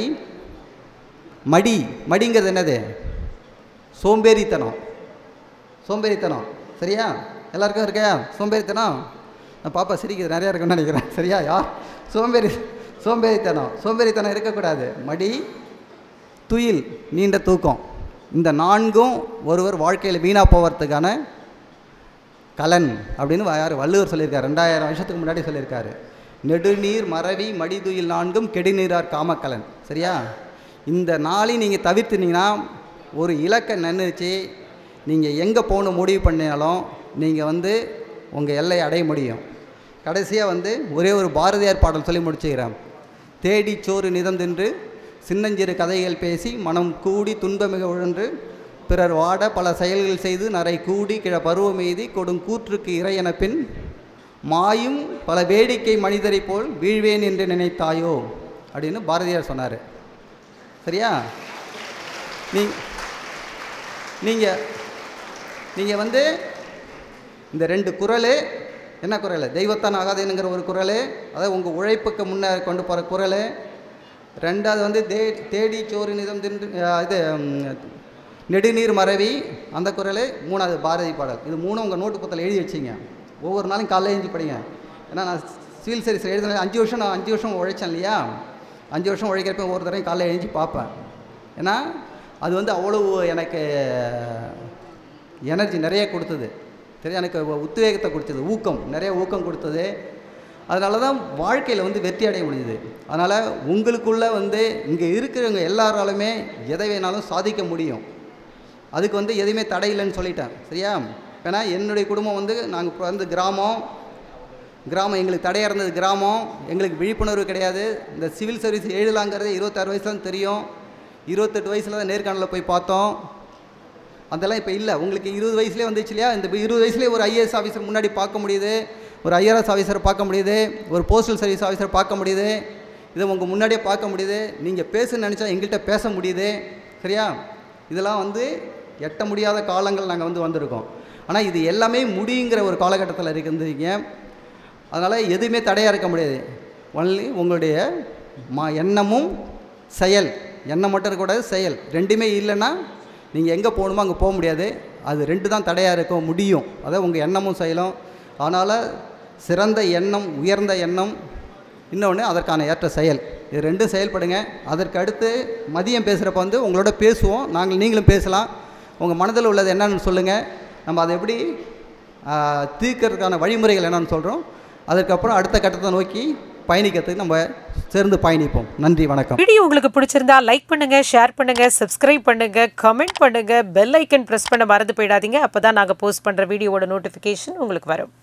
மடி, மடிங்கிறது என்னது? சோம்பேறித்தனம். சோம்பேறித்தனம் சரியா? எல்லாருக்கும் இருக்கா சோம்பேறித்தனம்? நான் பாப்பா சிரிக்குது, நிறையா இருக்குன்னு நினைக்கிறேன். சரியா? யார் சோம்பேறி? சோம்பேறித்தனம். சோம்பேறித்தனம் இருக்கக்கூடாது. மடி, துயில் நீண்ட தூக்கம். இந்த நான்கும் ஒருவர் வாழ்க்கையில் வீணாக போகிறதுக்கான கலன் அப்படின்னு யார் வள்ளுவர் சொல்லியிருக்காரு, ரெண்டாயிரம் வருஷத்துக்கு முன்னாடி சொல்லியிருக்காரு. நெடுநீர் மறவி மடி துயில் நான்கும் கெடுநீரார் காமக்கலன். சரியா? இந்த நாளையும் நீங்கள் தவிர்த்துனீங்கன்னா ஒரு இலக்கை நினைச்சு நீங்கள் எங்கே போகணும் முடிவு பண்ணினாலும் நீங்கள் வந்து உங்கள் எல்லையை அடைய முடியும். கடைசியாக வந்து ஒரே ஒரு பாரதியார் பாடல் சொல்லி முடிச்சுக்கிறேன். தேடி சோறு நிதம் தின்று சின்னஞ்சிறு கதைகள் பேசி மனம் கூடி துன்பமிக உழன்று பிறர் வாட பல செயல்கள் செய்து நரை கூடி கிழ பருவம் எய்தி கொடும் கூற்றுக்கு இறையென பின் மாயும் பல வேடிக்கை மனிதரை போல் வீழ்வேன் என்று நினைத்தாயோ அப்படின்னு பாரதியார் சொன்னார். சரியா? நீ நீங்கள் நீங்கள் வந்து இந்த ரெண்டு குறள், என்ன குறள்? தெய்வத்தான் ஆகாதேனுங்கிற ஒரு குறள், அதாவது உங்கள் உழைப்புக்கு முன்னே கொண்டு போகிற குறள். ரெண்டாவது வந்து தே தேடி சோறு நிதம் தின்று இது நெடுநீர் மறவி அந்த குறள். மூணாவது பாரதி பாடல். இது மூணும் உங்கள் நோட்டு புத்தகத்தில் எழுதி வச்சிங்க. ஒவ்வொரு நாளும் காலையில் எழுதி படிங்க. ஏன்னா நான் சிவில் சர்வீஸ் எழுதுன அஞ்சு வருஷம் நான் அஞ்சு வருஷம் உழைச்சேன் இல்லையா? அஞ்சு வருஷம் உழைக்கிறப்ப ஒவ்வொரு தடவையும் காலையில் எழுதி பார்ப்பேன். ஏன்னா அது வந்து அவ்வளோ எனக்கு எனர்ஜி நிறைய கொடுத்தது. சரி, எனக்கு உத்வேகத்தை கொடுத்தது, ஊக்கம் நிறைய ஊக்கம் கொடுத்தது. அதனால தான் வாழ்க்கையில் வந்து வெற்றி அடைய முடியுது. அதனால் உங்களுக்குள்ளே வந்து இங்கே இருக்கிறவங்க எல்லாராலுமே எதை வேணாலும் சாதிக்க முடியும். அதுக்கு வந்து எதுவுமே தடை இல்லைன்னு சொல்லிட்டேன். சரியா? ஏன்னா என்னுடைய குடும்பம் வந்து நாங்கள் பிறந்த கிராமம் கிராமம் எங்களுக்கு தடையாக இருந்தது. கிராமம் எங்களுக்கு விழிப்புணர்வு கிடையாது. இந்த சிவில் சர்வீஸ் எழுதலாங்கிறது இருபத்தாறு வயசு தான் தெரியும். இருபத்தெட்டு வயசில் தான் நேர்காணலில் போய் பார்த்தோம். அதெல்லாம் இப்போ இல்லை. உங்களுக்கு இருபது வயசுலேயே வந்துச்சு இல்லையா? இந்த இருபது வயசுலேயே ஒரு ஐஏஎஸ் ஆஃபீஸர் முன்னாடி பார்க்க முடியுது, ஒரு ஐஆர்எஸ் ஆஃபீஸரை பார்க்க முடியுது, ஒரு போஸ்டல் சர்வீஸ் ஆஃபீஸரை பார்க்க முடியுது. இதை உங்கள் முன்னாடியே பார்க்க முடியுது. நீங்கள் பேசுன்னு நினச்சா எங்கள்கிட்ட பேச முடியுது. சரியா? இதெல்லாம் வந்து எட்ட முடியாத காலங்கள் நாங்கள் வந்து வந்திருக்கோம். ஆனால் இது எல்லாமே முடியுங்கிற ஒரு காலகட்டத்தில் இருந்துருக்கீங்க. அதனால் எதுவுமே தடையாக இருக்க முடியாது. ஒன்லி உங்களுடைய மா எண்ணமும் செயல். எண்ணம் மட்டும் இருக்கக்கூடாது, செயல். ரெண்டுமே இல்லைன்னா நீங்கள் எங்கே போகணுமோ அங்கே போக முடியாது. அது ரெண்டு தான் தடையாக இருக்க முடியும். அதாவது உங்கள் எண்ணமும் செயலும். அதனால் சிறந்த எண்ணம், உயர்ந்த எண்ணம், இன்னொன்று அதற்கான ஏற்ற செயல், இது ரெண்டும் செயல்படுங்க. அதற்கு அடுத்து மதியம் பேசுகிறப்ப வந்து உங்களோட பேசுவோம். நாங்கள் நீங்களும் பேசலாம். உங்கள் மனதில் உள்ளது என்னன்னு சொல்லுங்கள். நம்ம அதை எப்படி தீர்க்கறதுக்கான வழிமுறைகள் என்னன்னு சொல்கிறோம். அதுக்கப்புறம் அடுத்த கட்டத்தை நோக்கி பயணிக்கிறதுக்கு நம்ம சேர்ந்து பயணிப்போம். நன்றி, வணக்கம். வீடியோ உங்களுக்கு பிடிச்சிருந்தா லைக் பண்ணுங்க, ஷேர் பண்ணுங்க, சப்ஸ்கிரைப் பண்ணுங்க, கமெண்ட் பண்ணுங்க, பெல் ஐக்கன் பிரஸ் பண்ண மறந்து போயிடாதீங்க. அப்பதான் நாங்கள் போஸ்ட் பண்ற வீடியோவோட நோட்டிஃபிகேஷன் உங்களுக்கு வரும்.